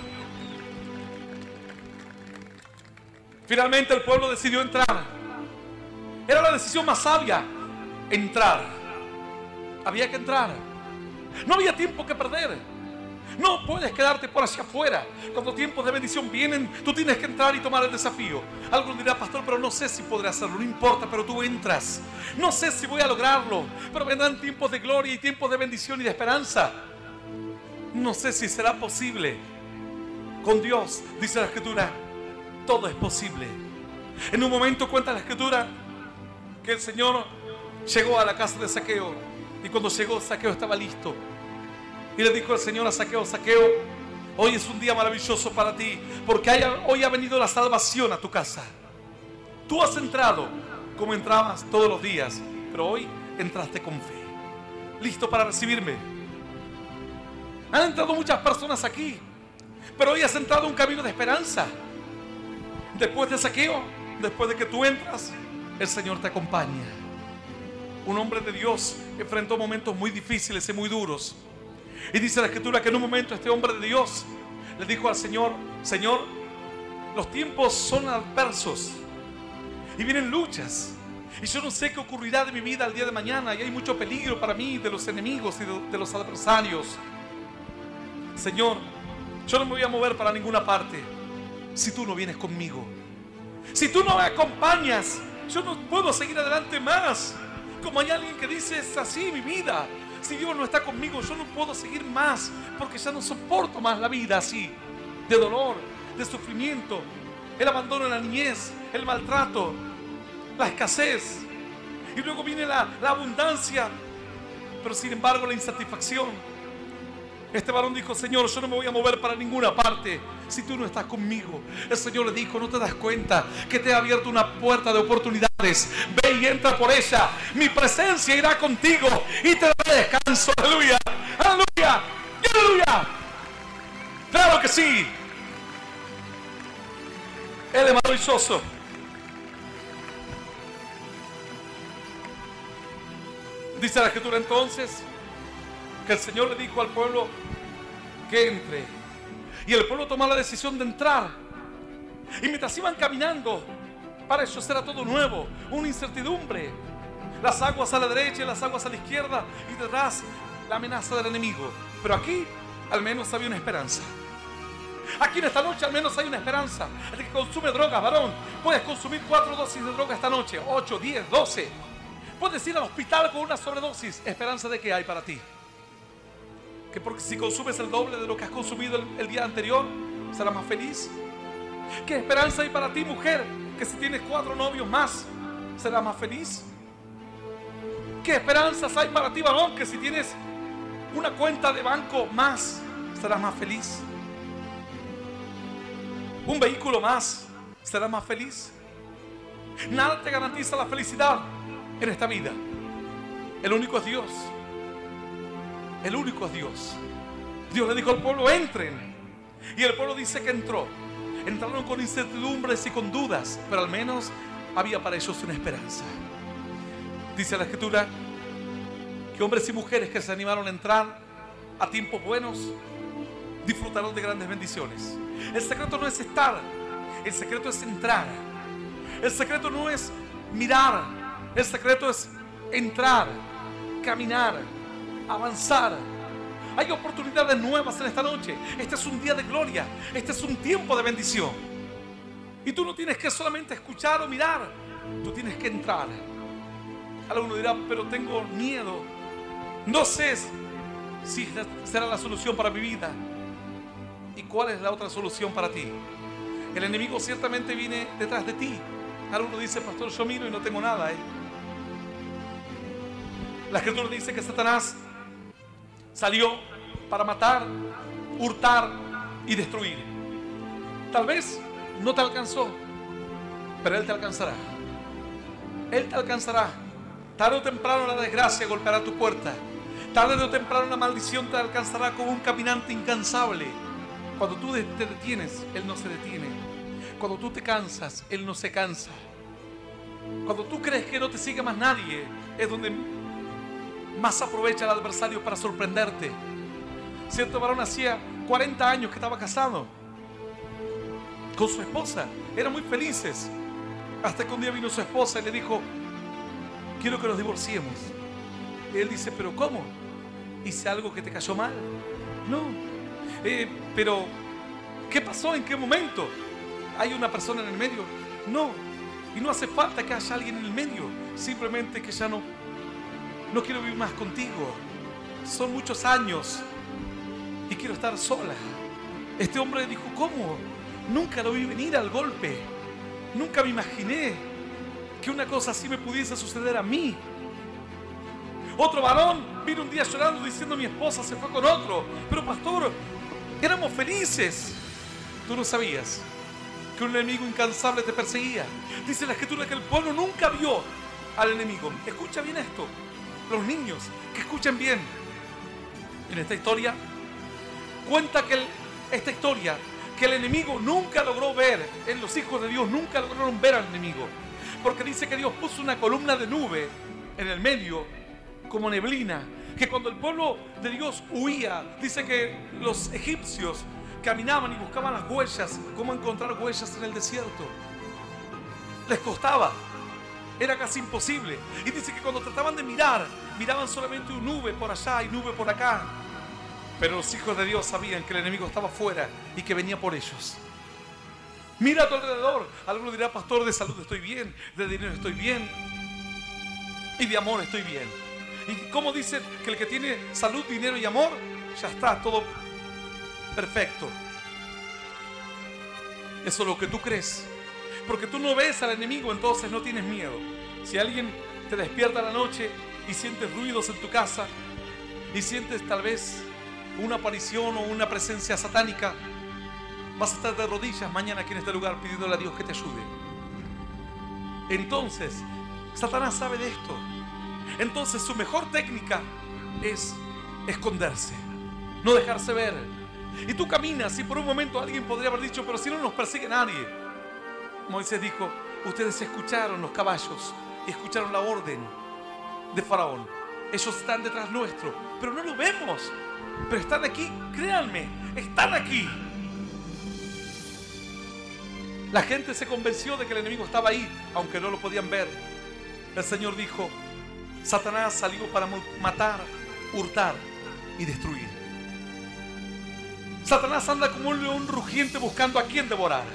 Finalmente el pueblo decidió entrar. Era la decisión más sabia. Entrar. Había que entrar. No había tiempo que perder. No puedes quedarte por hacia afuera. Cuando tiempos de bendición vienen, tú tienes que entrar y tomar el desafío. Alguien dirá: pastor, pero no sé si podré hacerlo. No importa, pero tú entras. No sé si voy a lograrlo, pero vendrán tiempos de gloria y tiempos de bendición y de esperanza. No sé si será posible. Con Dios, dice la Escritura, todo es posible. En un momento cuenta la Escritura que el Señor llegó a la casa de Zaqueo, y cuando llegó, Zaqueo estaba listo. Y le dijo el Señor a Zaqueo: Zaqueo, hoy es un día maravilloso para ti, porque haya, hoy ha venido la salvación a tu casa. Tú has entrado como entrabas todos los días, pero hoy entraste con fe, listo para recibirme. Han entrado muchas personas aquí, pero hoy has entrado a un camino de esperanza. Después de Zaqueo, después de que tú entras, el Señor te acompaña. Un hombre de Dios enfrentó momentos muy difíciles y muy duros. Y dice la Escritura que en un momento este hombre de Dios le dijo al Señor: Señor, Los tiempos son adversos y vienen luchas. Y yo no sé qué ocurrirá de mi vida el día de mañana. Y hay mucho peligro para mí de los enemigos y de, de los adversarios. Señor, yo no me voy a mover para ninguna parte si tú no vienes conmigo. Si tú no me acompañas, yo no puedo seguir adelante más. Como hay alguien que dice, es así mi vida. Si Dios no está conmigo, yo no puedo seguir más, porque ya no soporto más la vida así, de dolor, de sufrimiento, el abandono en la niñez, el maltrato, la escasez. Y luego viene la, la abundancia, pero sin embargo la insatisfacción. Este varón dijo, Señor, yo no me voy a mover para ninguna parte si tú no estás conmigo. El Señor le dijo, ¿no te das cuenta que te he abierto una puerta de oportunidades? Ve y entra por ella. Mi presencia irá contigo y te daré descanso. Aleluya, aleluya, aleluya. Claro que sí. Él es maravilloso. Dice la Escritura entonces que el Señor le dijo al pueblo que entre. Y el pueblo tomó la decisión de entrar. Y mientras iban caminando, para ellos era todo nuevo, una incertidumbre. Las aguas a la derecha y las aguas a la izquierda, y detrás la amenaza del enemigo. Pero aquí al menos había una esperanza. Aquí en esta noche al menos hay una esperanza. El que consume drogas, varón, puedes consumir cuatro dosis de droga esta noche, ocho, diez, doce. Puedes ir al hospital con una sobredosis. ¿Esperanza de qué hay para ti? Que porque si consumes el doble de lo que has consumido el, el día anterior, serás más feliz. ¿Qué esperanza hay para ti, mujer? Que si tienes cuatro novios más, serás más feliz. ¿Qué esperanzas hay para ti, varón? Que si tienes una cuenta de banco más, serás más feliz. Un vehículo más, serás más feliz. Nada te garantiza la felicidad en esta vida. El único es Dios. El único es Dios. Dios le dijo al pueblo, entren. Y el pueblo dice que entró. Entraron con incertidumbres y con dudas, pero al menos había para ellos una esperanza. Dice la Escritura que hombres y mujeres que se animaron a entrar a tiempos buenos disfrutaron de grandes bendiciones. El secreto no es estar, el secreto es entrar. El secreto no es mirar, el secreto es entrar, caminar, avanzar. Hay oportunidades nuevas en esta noche. Este es un día de gloria. Este es un tiempo de bendición. Y tú no tienes que solamente escuchar o mirar. Tú tienes que entrar. Alguno dirá, pero tengo miedo. No sé si será la solución para mi vida. ¿Y cuál es la otra solución para ti? El enemigo ciertamente viene detrás de ti. Alguno dice, pastor, yo miro y no tengo nada. ¿eh? La Escritura dice que Satanás salió para matar, hurtar y destruir. Tal vez no te alcanzó, pero Él te alcanzará. Él te alcanzará. Tarde o temprano la desgracia golpeará tu puerta. Tarde o temprano la maldición te alcanzará como un caminante incansable. Cuando tú te detienes, Él no se detiene. Cuando tú te cansas, Él no se cansa. Cuando tú crees que no te sigue más nadie, es donde más aprovecha el adversario para sorprenderte. Cierto varón hacía cuarenta años que estaba casado con su esposa. Eran muy felices. Hasta que un día vino su esposa y le dijo, quiero que nos divorciemos. Y él dice, ¿pero cómo? ¿Hice algo que te cayó mal? No. Eh, pero, ¿qué pasó? ¿En qué momento? ¿Hay una persona en el medio? No. Y no hace falta que haya alguien en el medio. Simplemente que ya no, no quiero vivir más contigo. Son muchos años y quiero estar sola. Este hombre dijo, ¿cómo? Nunca lo vi venir al golpe. Nunca me imaginé que una cosa así me pudiese suceder a mí. Otro varón vino un día llorando diciendo, mi esposa se fue con otro. Pero pastor, éramos felices. Tú no sabías que un enemigo incansable te perseguía. Dice la Escritura que el pueblo nunca vio al enemigo. Escucha bien esto. Los niños, que escuchen bien. En esta historia cuenta que el, esta historia que el enemigo nunca logró ver. En los hijos de Dios nunca lograron ver al enemigo, porque dice que Dios puso una columna de nube en el medio como neblina, que cuando el pueblo de Dios huía, dice que los egipcios caminaban y buscaban las huellas. ¿Cómo encontrar huellas en el desierto? Les costaba. Era casi imposible. Y dice que cuando trataban de mirar, miraban solamente una nube por allá y nube por acá. Pero los hijos de Dios sabían que el enemigo estaba afuera y que venía por ellos. Mira a tu alrededor. Alguno dirá: pastor, de salud estoy bien, de dinero estoy bien y de amor estoy bien. ¿Y cómo dicen que el que tiene salud, dinero y amor, ya está todo perfecto? Eso es lo que tú crees. Porque tú no ves al enemigo, entonces no tienes miedo. Si alguien te despierta a la noche y sientes ruidos en tu casa y sientes tal vez una aparición o una presencia satánica, vas a estar de rodillas mañana aquí en este lugar pidiéndole a Dios que te ayude. Entonces, Satanás sabe de esto. Entonces su mejor técnica es esconderse, no dejarse ver. Y tú caminas y por un momento alguien podría haber dicho: pero si no nos persigue nadie. Moisés dijo: ustedes escucharon los caballos y escucharon la orden de Faraón. Ellos están detrás nuestro, pero no lo vemos. Pero están aquí, créanme, están aquí. La gente se convenció de que el enemigo estaba ahí, aunque no lo podían ver. El Señor dijo: Satanás salió para matar, hurtar y destruir. Satanás anda como un león rugiente buscando a quien devorar.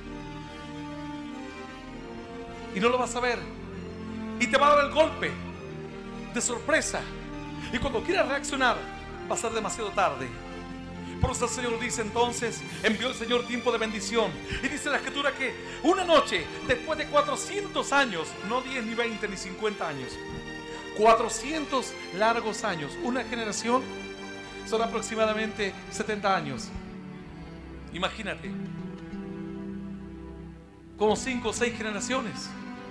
Y no lo vas a ver. Y te va a dar el golpe de sorpresa. Y cuando quieras reaccionar, va a ser demasiado tarde. Por eso el Señor dice entonces: envió el Señor tiempo de bendición. Y dice la Escritura que una noche, después de cuatrocientos años, no diez, ni veinte, ni cincuenta años, cuatrocientos largos años, una generación son aproximadamente setenta años. Imagínate, como cinco o seis generaciones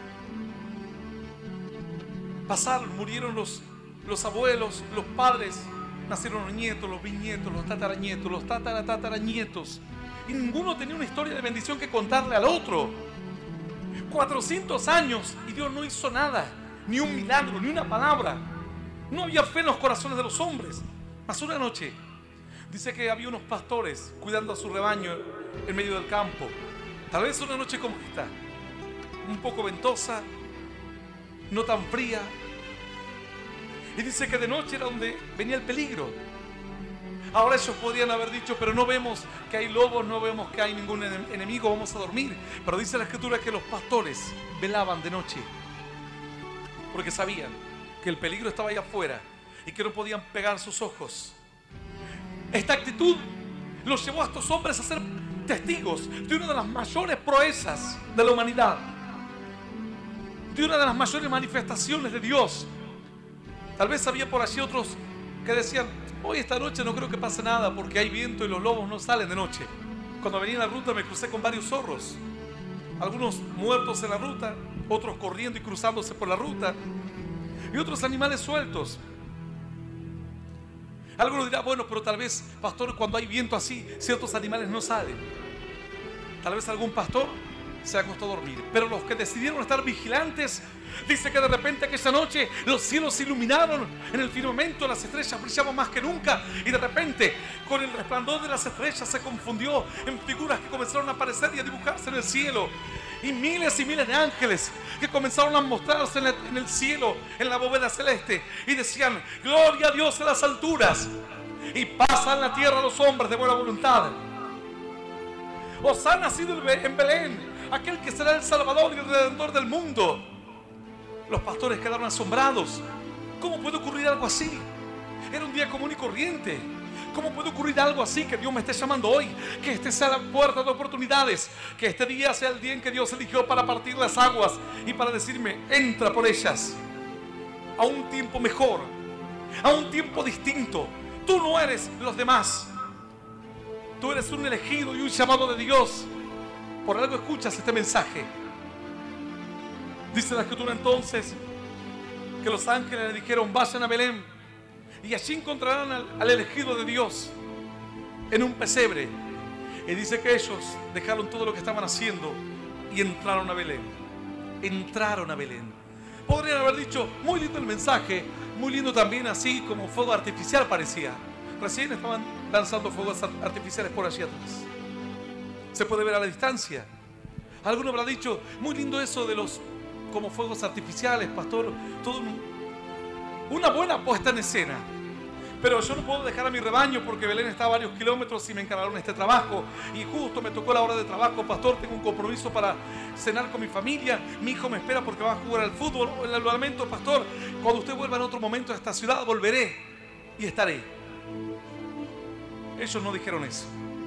pasaron, murieron los, los abuelos, los padres, nacieron los nietos, los bisnietos, los tataranietos, los tataratataranietos, y ninguno tenía una historia de bendición que contarle al otro. cuatrocientos años y Dios no hizo nada, ni un milagro, ni una palabra. No había fe en los corazones de los hombres. Mas una noche dice que había unos pastores cuidando a su rebaño en medio del campo. Tal vez una noche como esta, un poco ventosa, no tan fría. Y dice que de noche era donde venía el peligro. Ahora ellos podrían haber dicho: pero no vemos que hay lobos, no vemos que hay ningún enemigo, vamos a dormir. Pero dice la Escritura que los pastores velaban de noche, porque sabían que el peligro estaba allá afuera y que no podían pegar sus ojos. Esta actitud los llevó a estos hombres a ser testigos de una de las mayores proezas de la humanidad, de una de las mayores manifestaciones de Dios. Tal vez había por allí otros que decían: hoy esta noche no creo que pase nada porque hay viento y los lobos no salen de noche. Cuando venía en la ruta me crucé con varios zorros, algunos muertos en la ruta, otros corriendo y cruzándose por la ruta, y otros animales sueltos. Algunos dirán: bueno, pero tal vez, pastor, cuando hay viento así, ciertos animales no salen. Tal vez algún pastor se acostó a dormir. Pero los que decidieron estar vigilantes, dice que de repente aquella noche los cielos se iluminaron, en el firmamento las estrellas brillaban más que nunca, y de repente con el resplandor de las estrellas se confundió en figuras que comenzaron a aparecer y a dibujarse en el cielo, y miles y miles de ángeles que comenzaron a mostrarse en el, en el cielo, en la bóveda celeste, y decían: gloria a Dios en las alturas y paz en la tierra a los hombres de buena voluntad. Os ha nacido en Belén aquel que será el Salvador y el Redentor del mundo. Los pastores quedaron asombrados. ¿Cómo puede ocurrir algo así? Era un día común y corriente. ¿Cómo puede ocurrir algo así? Que Dios me esté llamando hoy, que este sea la puerta de oportunidades, que este día sea el día en que Dios eligió para partir las aguas y para decirme: entra por ellas a un tiempo mejor, a un tiempo distinto. Tú no eres los demás. Tú eres un elegido y un llamado de Dios. Por algo escuchas este mensaje. Dice la Escritura entonces que los ángeles le dijeron: vayan a Belén y allí encontrarán al, al elegido de Dios en un pesebre. Y dice que ellos dejaron todo lo que estaban haciendo y entraron a Belén. Entraron a Belén. Podrían haber dicho: muy lindo el mensaje, muy lindo también, así como fuego artificial parecía. Recién estaban lanzando fuegos artificiales por allí atrás. Se puede ver a la distancia. Alguno habrá dicho, muy lindo eso de los como fuegos artificiales, pastor, todo un, una buena puesta en escena. Pero yo no puedo dejar a mi rebaño porque Belén está a varios kilómetros y me encargaron este trabajo. Y justo me tocó la hora de trabajo, pastor, tengo un compromiso para cenar con mi familia. Mi hijo me espera porque va a jugar al fútbol. En el lamento, pastor, cuando usted vuelva en otro momento a esta ciudad, volveré y estaré. Ellos no dijeron eso.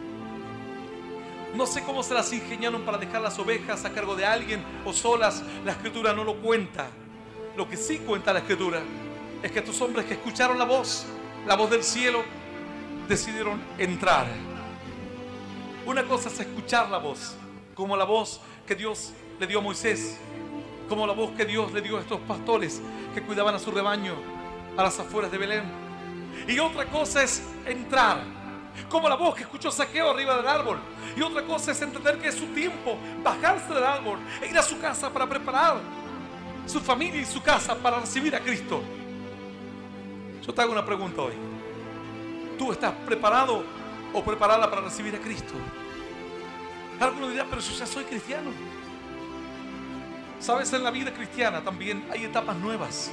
No sé cómo se las ingeniaron para dejar las ovejas a cargo de alguien o solas. La Escritura no lo cuenta. Lo que sí cuenta la Escritura es que estos hombres que escucharon la voz, la voz del cielo, decidieron entrar. Una cosa es escuchar la voz, como la voz que Dios le dio a Moisés, como la voz que Dios le dio a estos pastores que cuidaban a su rebaño a las afueras de Belén. Y otra cosa es entrar, como la voz que escuchó Zaqueo arriba del árbol. Y otra cosa es entender que es su tiempo, bajarse del árbol e ir a su casa para preparar su familia y su casa para recibir a Cristo. Yo te hago una pregunta hoy. ¿Tú estás preparado o preparada para recibir a Cristo? Alguno dirá, pero yo ya soy cristiano. Sabes, en la vida cristiana también hay etapas nuevas.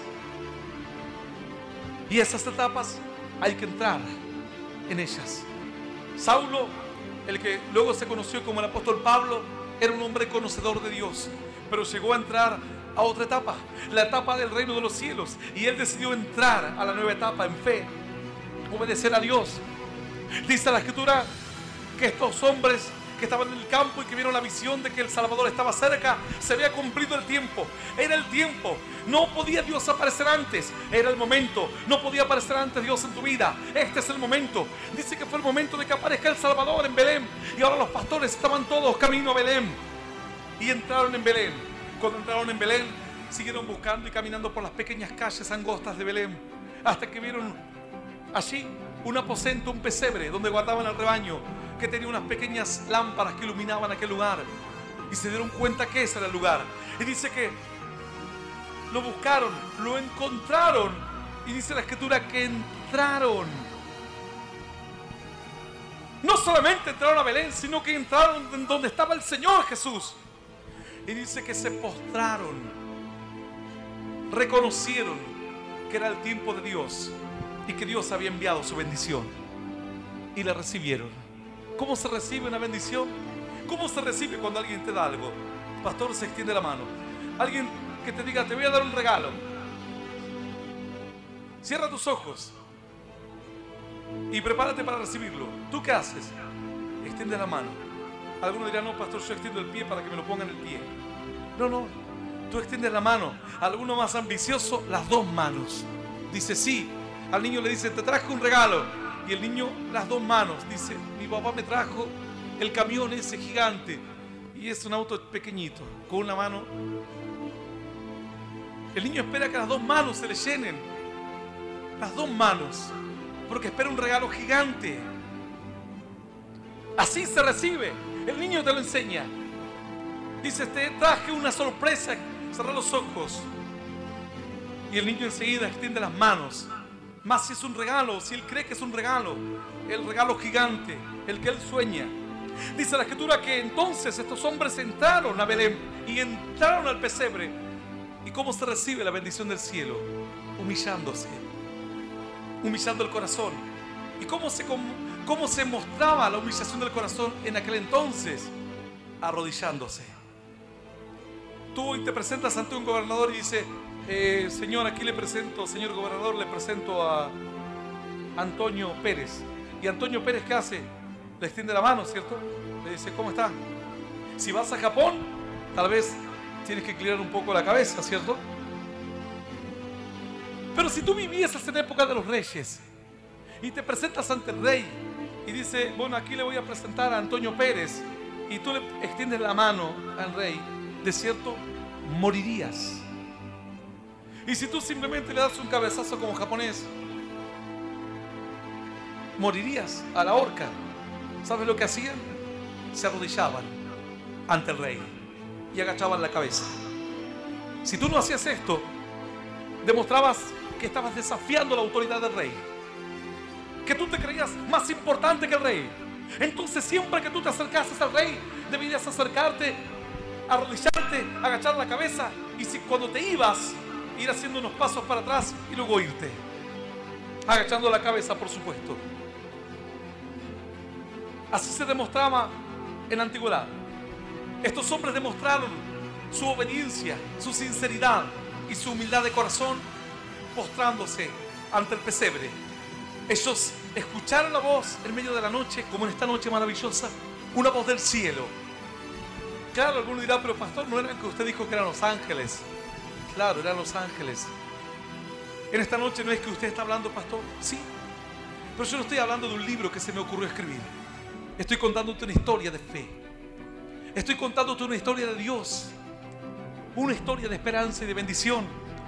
Y esas etapas hay que entrar en ellas. Saulo, el que luego se conoció como el apóstol Pablo, era un hombre conocedor de Dios, pero llegó a entrar a otra etapa, la etapa del reino de los cielos, y él decidió entrar a la nueva etapa en fe, obedecer a Dios. Dice la Escritura que estos hombres que estaban en el campo y que vieron la visión de que el Salvador estaba cerca, se había cumplido el tiempo, era el tiempo, no podía Dios aparecer antes, era el momento, no podía aparecer antes Dios en tu vida, este es el momento. Dice que fue el momento de que aparezca el Salvador en Belén, y ahora los pastores estaban todos camino a Belén, y entraron en Belén. Cuando entraron en Belén, siguieron buscando y caminando por las pequeñas calles angostas de Belén, hasta que vieron allí un aposento, un pesebre, donde guardaban el rebaño, que tenía unas pequeñas lámparas que iluminaban aquel lugar, y se dieron cuenta que ese era el lugar. Y dice que lo buscaron, lo encontraron, y dice la Escritura que entraron. No solamente entraron a Belén, sino que entraron en donde estaba el Señor Jesús. Y dice que se postraron, reconocieron que era el tiempo de Dios y que Dios había enviado su bendición, y la recibieron. ¿Cómo se recibe una bendición? ¿Cómo se recibe cuando alguien te da algo? Pastor, se extiende la mano. Alguien que te diga, te voy a dar un regalo. Cierra tus ojos y prepárate para recibirlo. ¿Tú qué haces? Extiende la mano. Algunos dirán, no, pastor, yo extiendo el pie para que me lo pongan en el pie. No, no, tú extiendes la mano. Alguno más ambicioso, las dos manos. Dice, sí. Al niño le dice, te traje un regalo. Y el niño, las dos manos. Dice, mi papá me trajo el camión ese gigante. Y es un auto pequeñito, con una mano. El niño espera que las dos manos se le llenen. Las dos manos. Porque espera un regalo gigante. Así se recibe. El niño te lo enseña. Dice, te traje una sorpresa. Cerra los ojos. Y el niño enseguida extiende las manos. Más si es un regalo, si él cree que es un regalo, el regalo gigante, el que él sueña. Dice la Escritura que entonces estos hombres entraron a Belén y entraron al pesebre. ¿Y cómo se recibe la bendición del cielo? Humillándose, humillando el corazón. ¿Y cómo se, cómo se mostraba la humillación del corazón en aquel entonces? Arrodillándose. Tú hoy te presentas ante un gobernador y dice, eh, señor, aquí le presento, señor gobernador, le presento a Antonio Pérez. ¿Y Antonio Pérez qué hace? Le extiende la mano, ¿cierto? Le dice, ¿cómo está? Si vas a Japón, tal vez tienes que inclinar un poco la cabeza, ¿cierto? Pero si tú vivías en la época de los reyes y te presentas ante el rey y dice, bueno, aquí le voy a presentar a Antonio Pérez, y tú le extiendes la mano al rey, de cierto, morirías. Y si tú simplemente le das un cabezazo como japonés, morirías a la horca. ¿Sabes lo que hacían? Se arrodillaban ante el rey y agachaban la cabeza. Si tú no hacías esto, demostrabas que estabas desafiando la autoridad del rey. que tú te creías más importante que el rey. Entonces siempre que tú te acercases al rey, deberías acercarte, arrodillarte, agachar la cabeza, y si cuando te ibas, ir haciendo unos pasos para atrás y luego irte, agachando la cabeza, por supuesto. Así se demostraba en la antigüedad. Estos hombres demostraron su obediencia, su sinceridad y su humildad de corazón postrándose ante el pesebre. Ellos escucharon la voz en medio de la noche, como en esta noche maravillosa, una voz del cielo. Claro, alguno dirá, pero pastor, ¿no eran que usted dijo que eran los ángeles? Claro, eran los ángeles. En esta noche no es que usted está hablando, pastor, sí, pero yo no estoy hablando de un libro que se me ocurrió escribir. Estoy contándote una historia de fe. Estoy contándote una historia de Dios, una historia de esperanza y de bendición.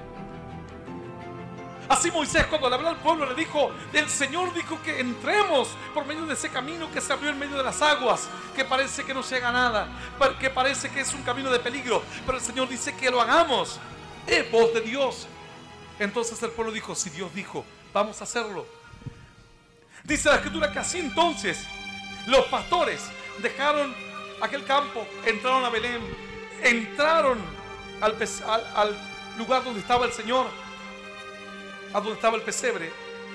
Así Moisés, cuando le habló al pueblo, le dijo, el Señor dijo que entremos por medio de ese camino que se abrió en medio de las aguas, que parece que no llega a nada, que parece que es un camino de peligro, pero el Señor dice que lo hagamos. Es voz de Dios. Entonces el pueblo dijo, si Dios dijo, vamos a hacerlo. Dice la Escritura que así entonces los pastores dejaron aquel campo, entraron a Belén, entraron al, al, al lugar donde estaba el Señor, a donde estaba el pesebre,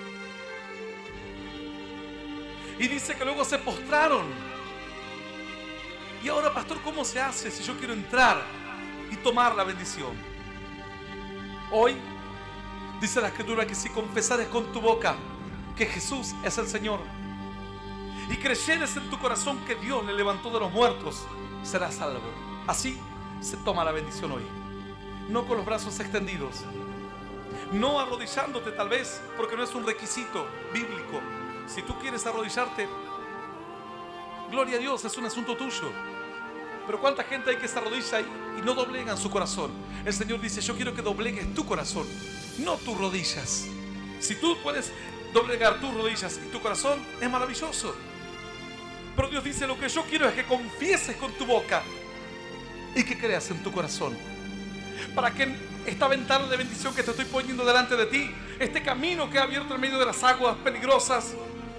y dice que luego se postraron. Y ahora, pastor, ¿cómo se hace si yo quiero entrar y tomar la bendición? Hoy dice la Escritura que si confesares con tu boca que Jesús es el Señor y creyeres en tu corazón que Dios le levantó de los muertos, serás salvo. Así se toma la bendición hoy, no con los brazos extendidos, no arrodillándote tal vez, porque no es un requisito bíblico. Si tú quieres arrodillarte, gloria a Dios, es un asunto tuyo. Pero cuánta gente hay que se arrodilla y, y no doblegan su corazón. El Señor dice, yo quiero que doblegues tu corazón, no tus rodillas. Si tú puedes doblegar tus rodillas y tu corazón, es maravilloso. Pero Dios dice, lo que yo quiero es que confieses con tu boca y que creas en tu corazón, para que esta ventana de bendición que te estoy poniendo delante de ti, este camino que ha abierto en medio de las aguas peligrosas,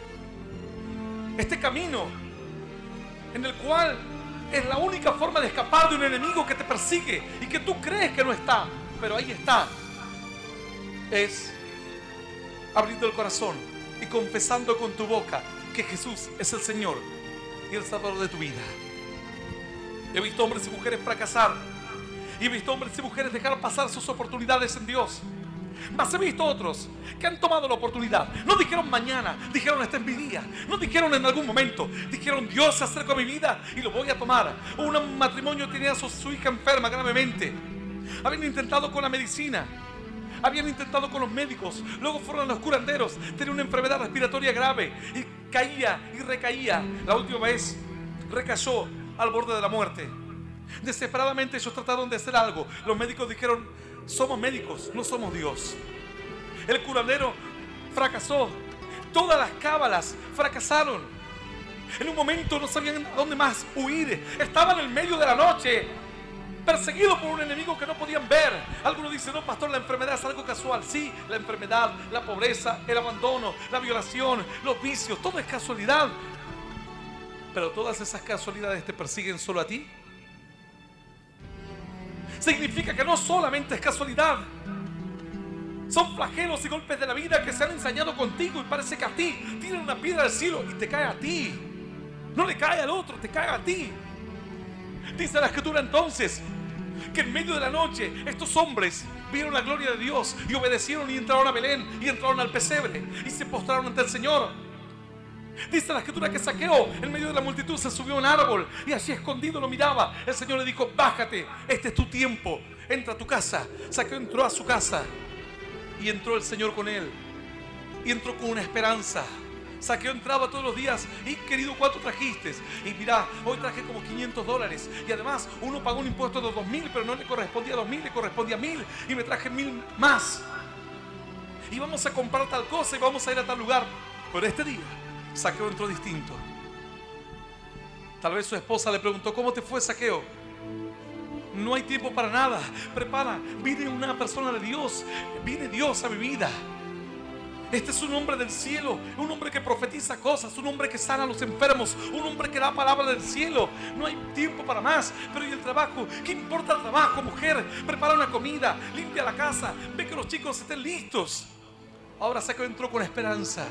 este camino en el cual es la única forma de escapar de un enemigo que te persigue y que tú crees que no está, pero ahí está, es abriendo el corazón y confesando con tu boca que Jesús es el Señor y el Salvador de tu vida. He visto hombres y mujeres fracasar, y he visto hombres y mujeres dejar pasar sus oportunidades en Dios. Mas he visto otros que han tomado la oportunidad. No dijeron mañana, dijeron este es mi día. No dijeron en algún momento, dijeron Dios se acercó a mi vida y lo voy a tomar. Un matrimonio tenía a su, su hija enferma gravemente. Habían intentado con la medicina, habían intentado con los médicos, luego fueron a los curanderos. Tenía una enfermedad respiratoria grave y caía y recaía. La última vez recayó al borde de la muerte. Desesperadamente ellos trataron de hacer algo. Los médicos dijeron, somos médicos, no somos Dios. El curandero fracasó. Todas las cábalas fracasaron. En un momento no sabían a dónde más huir. Estaban en el medio de la noche, perseguidos por un enemigo que no podían ver. Algunos dicen, no, pastor, la enfermedad es algo casual. Sí, la enfermedad, la pobreza, el abandono, la violación, los vicios, todo es casualidad. Pero todas esas casualidades te persiguen solo a ti. Significa que no solamente es casualidad, son flagelos y golpes de la vida que se han ensañado contigo y parece que a ti tiran una piedra del cielo y te cae a ti. No le cae al otro, te cae a ti. Dice la Escritura entonces que en medio de la noche estos hombres vieron la gloria de Dios y obedecieron y entraron a Belén y entraron al pesebre y se postraron ante el Señor. Dice la Escritura que Zaqueo en medio de la multitud se subió a un árbol y allí escondido lo miraba. El Señor le dijo, bájate, este es tu tiempo, entra a tu casa. Zaqueo entró a su casa y entró el Señor con él y entró con una esperanza. Zaqueo entraba todos los días y, querido, ¿cuánto trajiste? Y mirá, hoy traje como quinientos dólares y además uno pagó un impuesto de dos mil, pero no le correspondía a dos mil, le correspondía a mil y me traje mil más. Y vamos a comprar tal cosa y vamos a ir a tal lugar. Pero este día Zaqueo entró distinto. Tal vez su esposa le preguntó, ¿cómo te fue, Zaqueo? No hay tiempo para nada. Prepara, viene una persona de Dios, viene Dios a mi vida. Este es un hombre del cielo, un hombre que profetiza cosas, un hombre que sana a los enfermos, un hombre que da palabra del cielo. No hay tiempo para más. Pero ¿y el trabajo? ¿Qué importa el trabajo, mujer? Prepara una comida, limpia la casa, ve que los chicos estén listos. Ahora sé que entró con esperanza.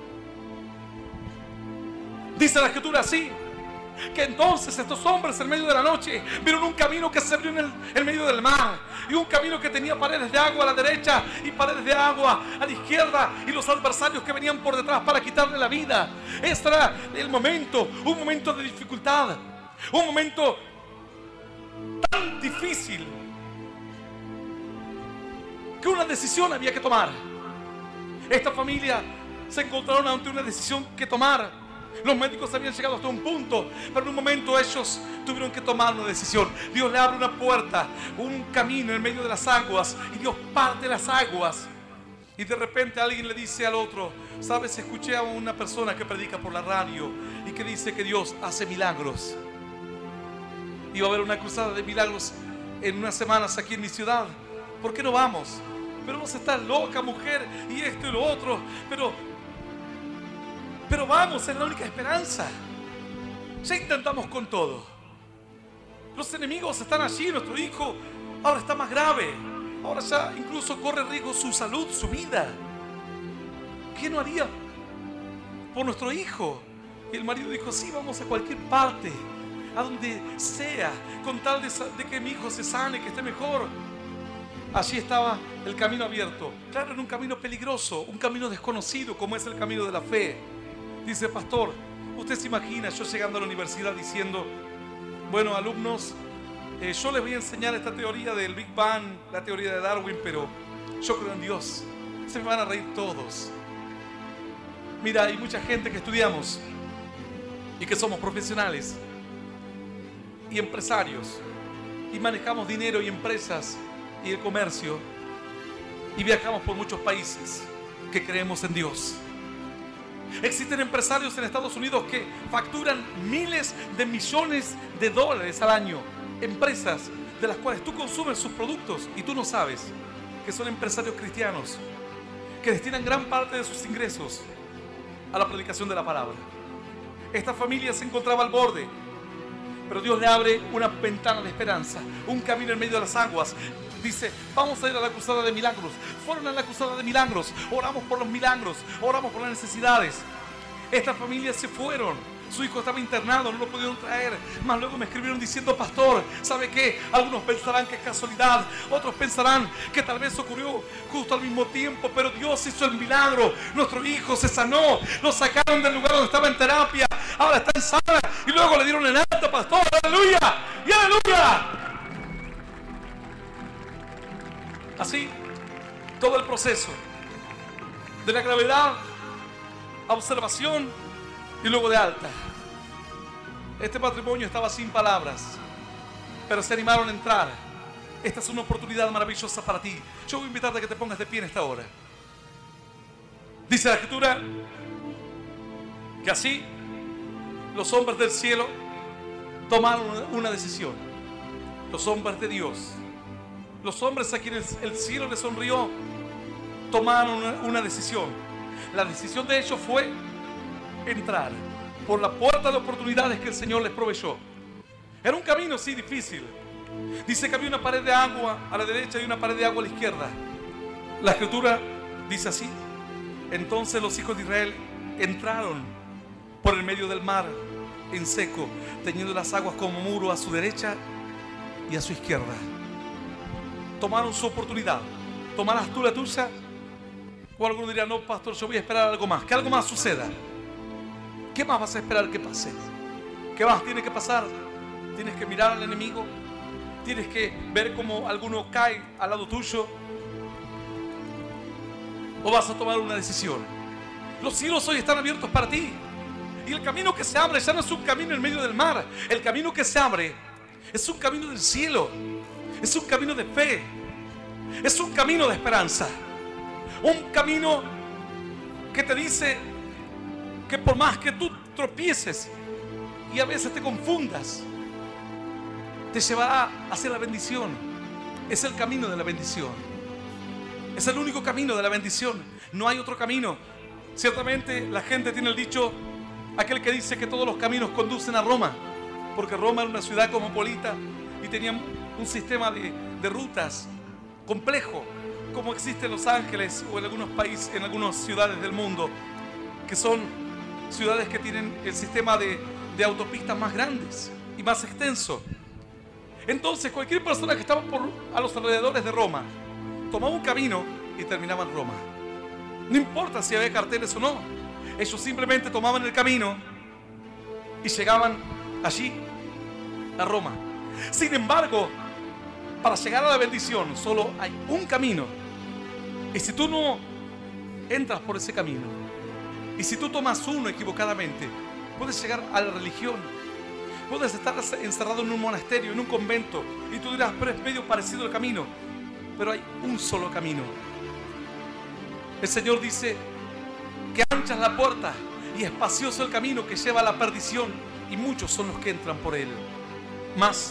Dice la escritura así, que entonces estos hombres en medio de la noche vieron un camino que se abrió en el en medio del mar, y un camino que tenía paredes de agua a la derecha y paredes de agua a la izquierda, y los adversarios que venían por detrás para quitarle la vida. Este era el momento, un momento de dificultad, un momento tan difícil que una decisión había que tomar. Esta familia se encontraron ante una decisión que tomar. Los médicos habían llegado hasta un punto, pero en un momento ellos tuvieron que tomar una decisión. Dios le abre una puerta, un camino en medio de las aguas, y Dios parte las aguas. Y de repente alguien le dice al otro: sabes, escuché a una persona que predica por la radio y que dice que Dios hace milagros. Y va a haber una cruzada de milagros en unas semanas aquí en mi ciudad. ¿Por qué no vamos? Pero vos estás loca, mujer, y esto y lo otro. Pero Pero vamos, es la única esperanza. Ya intentamos con todo. Los enemigos están allí, nuestro hijo ahora está más grave. Ahora ya incluso corre riesgo su salud, su vida. ¿Qué no haría por nuestro hijo? Y el marido dijo: sí, vamos a cualquier parte, a donde sea, con tal de, de que mi hijo se sane, que esté mejor. Allí estaba el camino abierto. Claro, era un camino peligroso, un camino desconocido, como es el camino de la fe. Dice: pastor, usted se imagina yo llegando a la universidad diciendo: bueno, alumnos, eh, yo les voy a enseñar esta teoría del Big Bang, la teoría de Darwin, pero yo creo en Dios. Se me van a reír todos. Mira, hay mucha gente que estudiamos y que somos profesionales y empresarios y manejamos dinero y empresas y el comercio y viajamos por muchos países que creemos en Dios. Existen empresarios en Estados Unidos que facturan miles de millones de dólares al año. Empresas de las cuales tú consumes sus productos y tú no sabes que son empresarios cristianos que destinan gran parte de sus ingresos a la predicación de la palabra. Esta familia se encontraba al borde, pero Dios le abre una ventana de esperanza, un camino en medio de las aguas. Dice: vamos a ir a la cruzada de milagros. Fueron a la cruzada de milagros. Oramos por los milagros, oramos por las necesidades. Estas familias se fueron. Su hijo estaba internado, no lo pudieron traer. Más luego me escribieron diciendo: pastor, ¿sabe qué? Algunos pensarán que es casualidad, otros pensarán que tal vez ocurrió justo al mismo tiempo, pero Dios hizo el milagro. Nuestro hijo se sanó, lo sacaron del lugar donde estaba en terapia, ahora está en sala, y luego le dieron el alta, pastor. ¡Aleluya! ¡Y aleluya! Así, todo el proceso de la gravedad a observación y luego de alta. Este matrimonio estaba sin palabras, pero se animaron a entrar. Esta es una oportunidad maravillosa para ti. Yo voy a invitarte a que te pongas de pie en esta hora. Dice la escritura que así los hombres del cielo tomaron una decisión. Los hombres de Dios, los hombres a quienes el cielo les sonrió, tomaron una, una decisión. La decisión de ellos fue entrar por la puerta de oportunidades que el Señor les proveyó. Era un camino, sí, difícil. Dice que había una pared de agua a la derecha y una pared de agua a la izquierda. La escritura dice así: entonces los hijos de Israel entraron por el medio del mar en seco, teniendo las aguas como muro a su derecha y a su izquierda. Tomaron su oportunidad. ¿Tomarás tú la tuya? O alguno diría: no, pastor, yo voy a esperar algo más, que algo más suceda. ¿Qué más vas a esperar que pase? ¿Qué más tiene que pasar? Tienes que mirar al enemigo, tienes que ver cómo alguno cae al lado tuyo, o vas a tomar una decisión. Los cielos hoy están abiertos para ti, y el camino que se abre ya no es un camino en medio del mar. El camino que se abre es un camino del cielo, es un camino de fe, es un camino de esperanza, un camino que te dice que por más que tú tropieces y a veces te confundas, te llevará hacia la bendición. Es el camino de la bendición, es el único camino de la bendición. No hay otro camino. Ciertamente la gente tiene el dicho, aquel que dice que todos los caminos conducen a Roma, porque Roma era una ciudad cosmopolita y tenía un sistema de, de rutas complejo, como existe en Los Ángeles o en algunos países, en algunas ciudades del mundo, que son ciudades que tienen el sistema de, de autopistas más grandes y más extenso. Entonces cualquier persona que estaba por, a los alrededores de Roma tomaba un camino y terminaba en Roma. No importa si había carteles o no, ellos simplemente tomaban el camino y llegaban allí, a Roma. Sin embargo, para llegar a la bendición solo hay un camino. Y si tú no entras por ese camino, y si tú tomas uno equivocadamente, puedes llegar a la religión. Puedes estar encerrado en un monasterio, en un convento, y tú dirás, pero es medio parecido el camino. Pero hay un solo camino. El Señor dice que ancha es la puerta y espacioso el camino que lleva a la perdición, y muchos son los que entran por él. Mas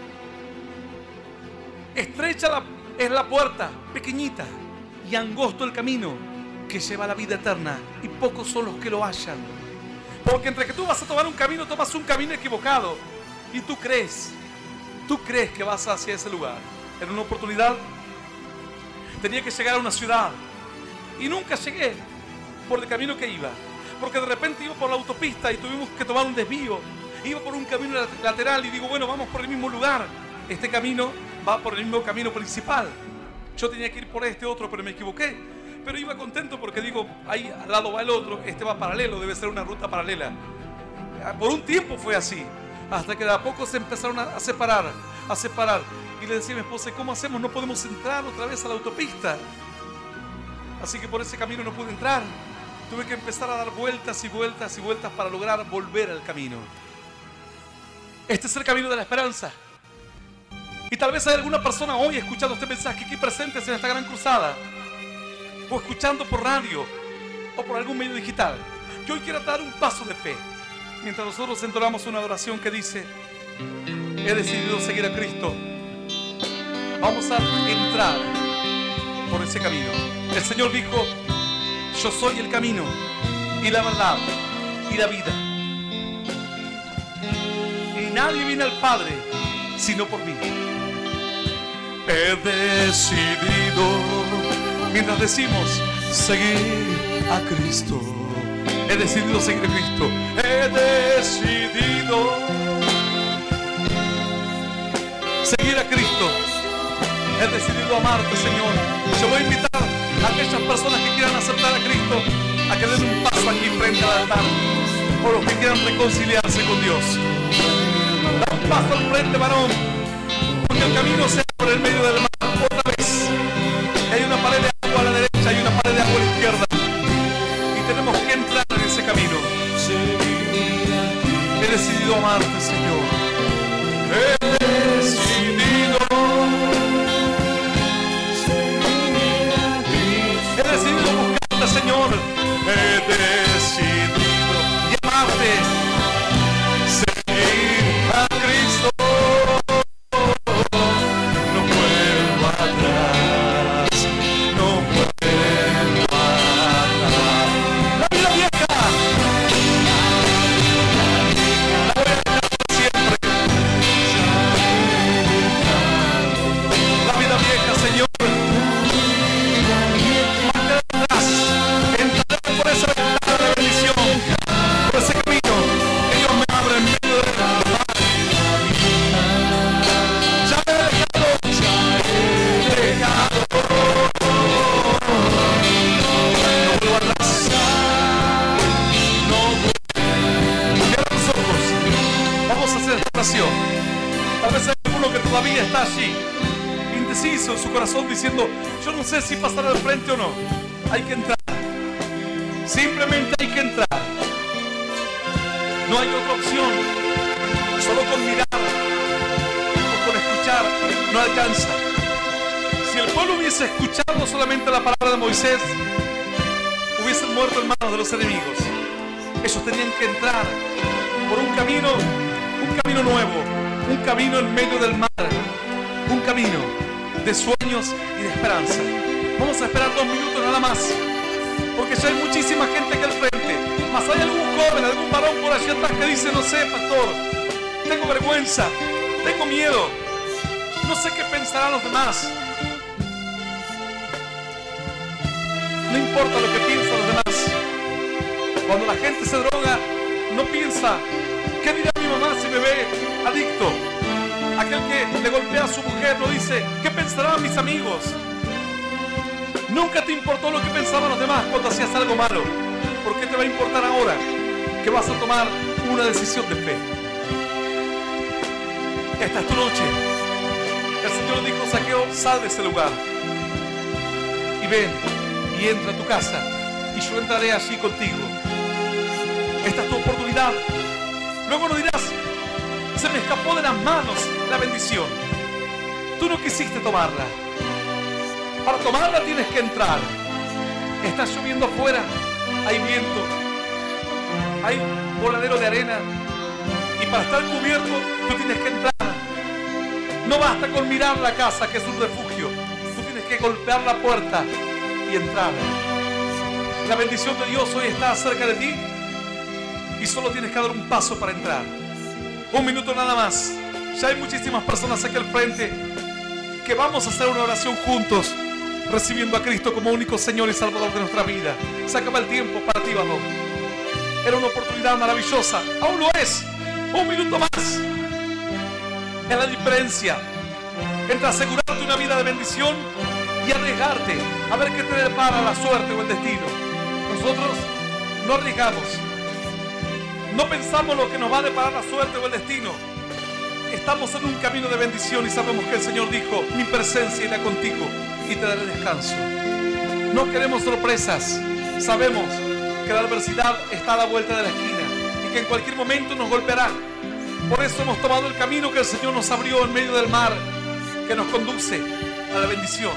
estrecha la, es la puerta, pequeñita, y angosto el camino que lleva a la vida eterna, y pocos son los que lo hallan. Porque entre que tú vas a tomar un camino, tomas un camino equivocado, y tú crees, tú crees que vas hacia ese lugar. En una oportunidad tenía que llegar a una ciudad y nunca llegué por el camino que iba, porque de repente iba por la autopista y tuvimos que tomar un desvío. Iba por un camino lateral y digo, bueno, vamos por el mismo lugar. Este camino va por el mismo camino principal. Yo tenía que ir por este otro, pero me equivoqué. Pero iba contento porque digo, ahí al lado va el otro, este va paralelo, debe ser una ruta paralela. Por un tiempo fue así, hasta que de a poco se empezaron a separar, a separar. Y le decía a mi esposa, ¿cómo hacemos? No podemos entrar otra vez a la autopista. Así que por ese camino no pude entrar. Tuve que empezar a dar vueltas y vueltas y vueltas para lograr volver al camino. Este es el camino de la esperanza. Y tal vez hay alguna persona hoy escuchando este mensaje aquí presentes en esta gran cruzada, o escuchando por radio o por algún medio digital, que hoy quiera dar un paso de fe, mientras nosotros entonamos una oración que dice, he decidido seguir a Cristo. Vamos a entrar por ese camino. El Señor dijo, yo soy el camino y la verdad y la vida, y nadie viene al Padre sino por mí. He decidido, mientras decimos seguir a Cristo, he decidido seguir a Cristo. He decidido seguir a Cristo. He decidido amarte, Señor. Yo voy a invitar a aquellas personas que quieran aceptar a Cristo a que den un paso aquí frente al altar, o los que quieran reconciliarse con Dios. Da un paso al frente, varón, porque el camino se abre por el medio del mar. Otra vez, hay una pared de agua a la derecha y una pared de agua a la izquierda, y tenemos que entrar en ese camino. He decidido amarte, Señor. He decidido. He decidido buscarte, Señor. He decidido llamarte, seguir a Cristo. No vuelvo atrás, no vuelvo atrás. La vida vieja la voy a dejar para siempre. La vida vieja, Señor, más atrás, entraré por esa ventana de bendición, por ese camino que Dios me abre en medio del mar. Ya me he dejado, ya he dejado. No vuelvo atrás, no vuelvo. Cierra tus ojos, vamos a hacer esta oración. Tal vez hay alguno que todavía está allí, indeciso en su corazón, diciendo, yo no sé si pasar al frente o no. Hay que entrar, simplemente hay que entrar. No hay otra opción. Solo con mirar o con escuchar no alcanza. Si el pueblo hubiese escuchado solamente la palabra de Moisés, hubiesen muerto en manos de los enemigos. Ellos tenían que entrar por un camino, un camino nuevo, un camino en medio del mar, un camino de sueños y de esperanza. Vamos a esperar dos minutos nada más. Porque ya hay muchísima gente aquí al frente. Mas hay algún joven, algún varón por allí atrás que dice, no sé, pastor, tengo vergüenza, tengo miedo, no sé qué pensarán los demás. No importa lo que piensan los demás. Cuando la gente se droga, no piensa, ¿qué dirá mi mamá si me ve adicto? Aquel que le golpea a su mujer no dice, ¿qué pensarán mis amigos? Nunca te importó lo que pensaban los demás cuando hacías algo malo. ¿Por qué te va a importar ahora que vas a tomar una decisión de fe? Esta es tu noche. El Señor dijo, Zaqueo, sal de ese lugar y ven y entra a tu casa y yo entraré allí contigo. Esta es tu oportunidad. Luego no dirás, se me escapó de las manos la bendición. Tú no quisiste tomarla. Para tomarla tienes que entrar. Está lloviendo afuera, hay viento, hay voladero de arena y para estar cubierto tú tienes que entrar. No basta con mirar la casa que es un refugio. Tú tienes que golpear la puerta y entrar. La bendición de Dios hoy está cerca de ti y solo tienes que dar un paso para entrar. Un minuto nada más. Ya hay muchísimas personas aquí al frente que vamos a hacer una oración juntos, recibiendo a Cristo como único Señor y Salvador de nuestra vida. Se acaba el tiempo para ti, varón. Era una oportunidad maravillosa. Aún lo es. Un minuto más. Es la diferencia entre asegurarte una vida de bendición y arriesgarte a ver qué te depara la suerte o el destino. Nosotros no arriesgamos. No pensamos lo que nos va a deparar la suerte o el destino. Estamos en un camino de bendición y sabemos que el Señor dijo, mi presencia irá contigo y te daré descanso. No queremos sorpresas. Sabemos que la adversidad está a la vuelta de la esquina y que en cualquier momento nos golpeará. Por eso hemos tomado el camino que el Señor nos abrió en medio del mar, que nos conduce a la bendición,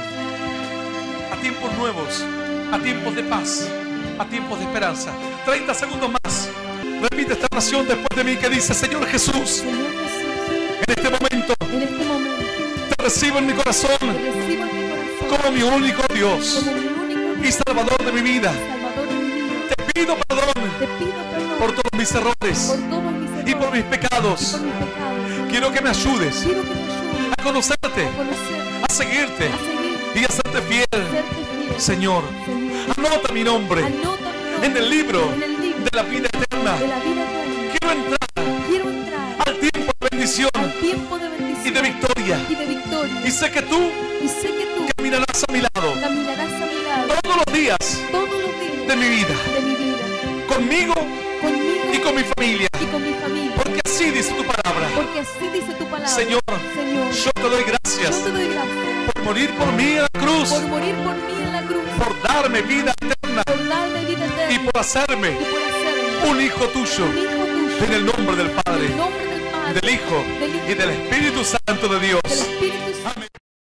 a tiempos nuevos, a tiempos de paz, a tiempos de esperanza. treinta segundos más. Repite esta oración después de mí que dice, Señor Jesús, Señor Jesús, en este momento en este momento te recibo en mi corazón te recibo en mi corazón como mi único Dios como mi único y Salvador de mi vida. Salvador de mi vida. Te pido perdón Te pido perdón por todos mis errores por todos mis errores y por mis y pecados. por mis pecados. Quiero que me ayudes Quiero que me ayudes a conocerte, a conocerte, a seguirte a seguir, y a serte fiel. serte fiel. Señor, Señor, anota mi nombre anota mi nombre en el libro en el libro de la vida eterna. de la vida eterna. Quiero entrar Quiero entrar al tiempo de bendición al tiempo de bendición y de victoria. y de victoria. Y sé que tú Y sé que tú caminarás a mi lado caminarás a mi lado todos los días todos los días de mi vida, de mi vida, conmigo conmigo y con mi familia. y con mi familia. Porque así dice tu palabra. Porque así dice tu palabra. Señor, Señor, yo te doy yo gracias te doy gracias por morir por mí en la cruz, por morir por mí en la cruz, por darme vida eterna por darme vida eterna y por hacerme y por hacerme un hijo tuyo. un hijo tuyo. En el nombre del En Padre, el nombre del Padre, del Hijo del Hijo y del Espíritu Santo de Dios. del Espíritu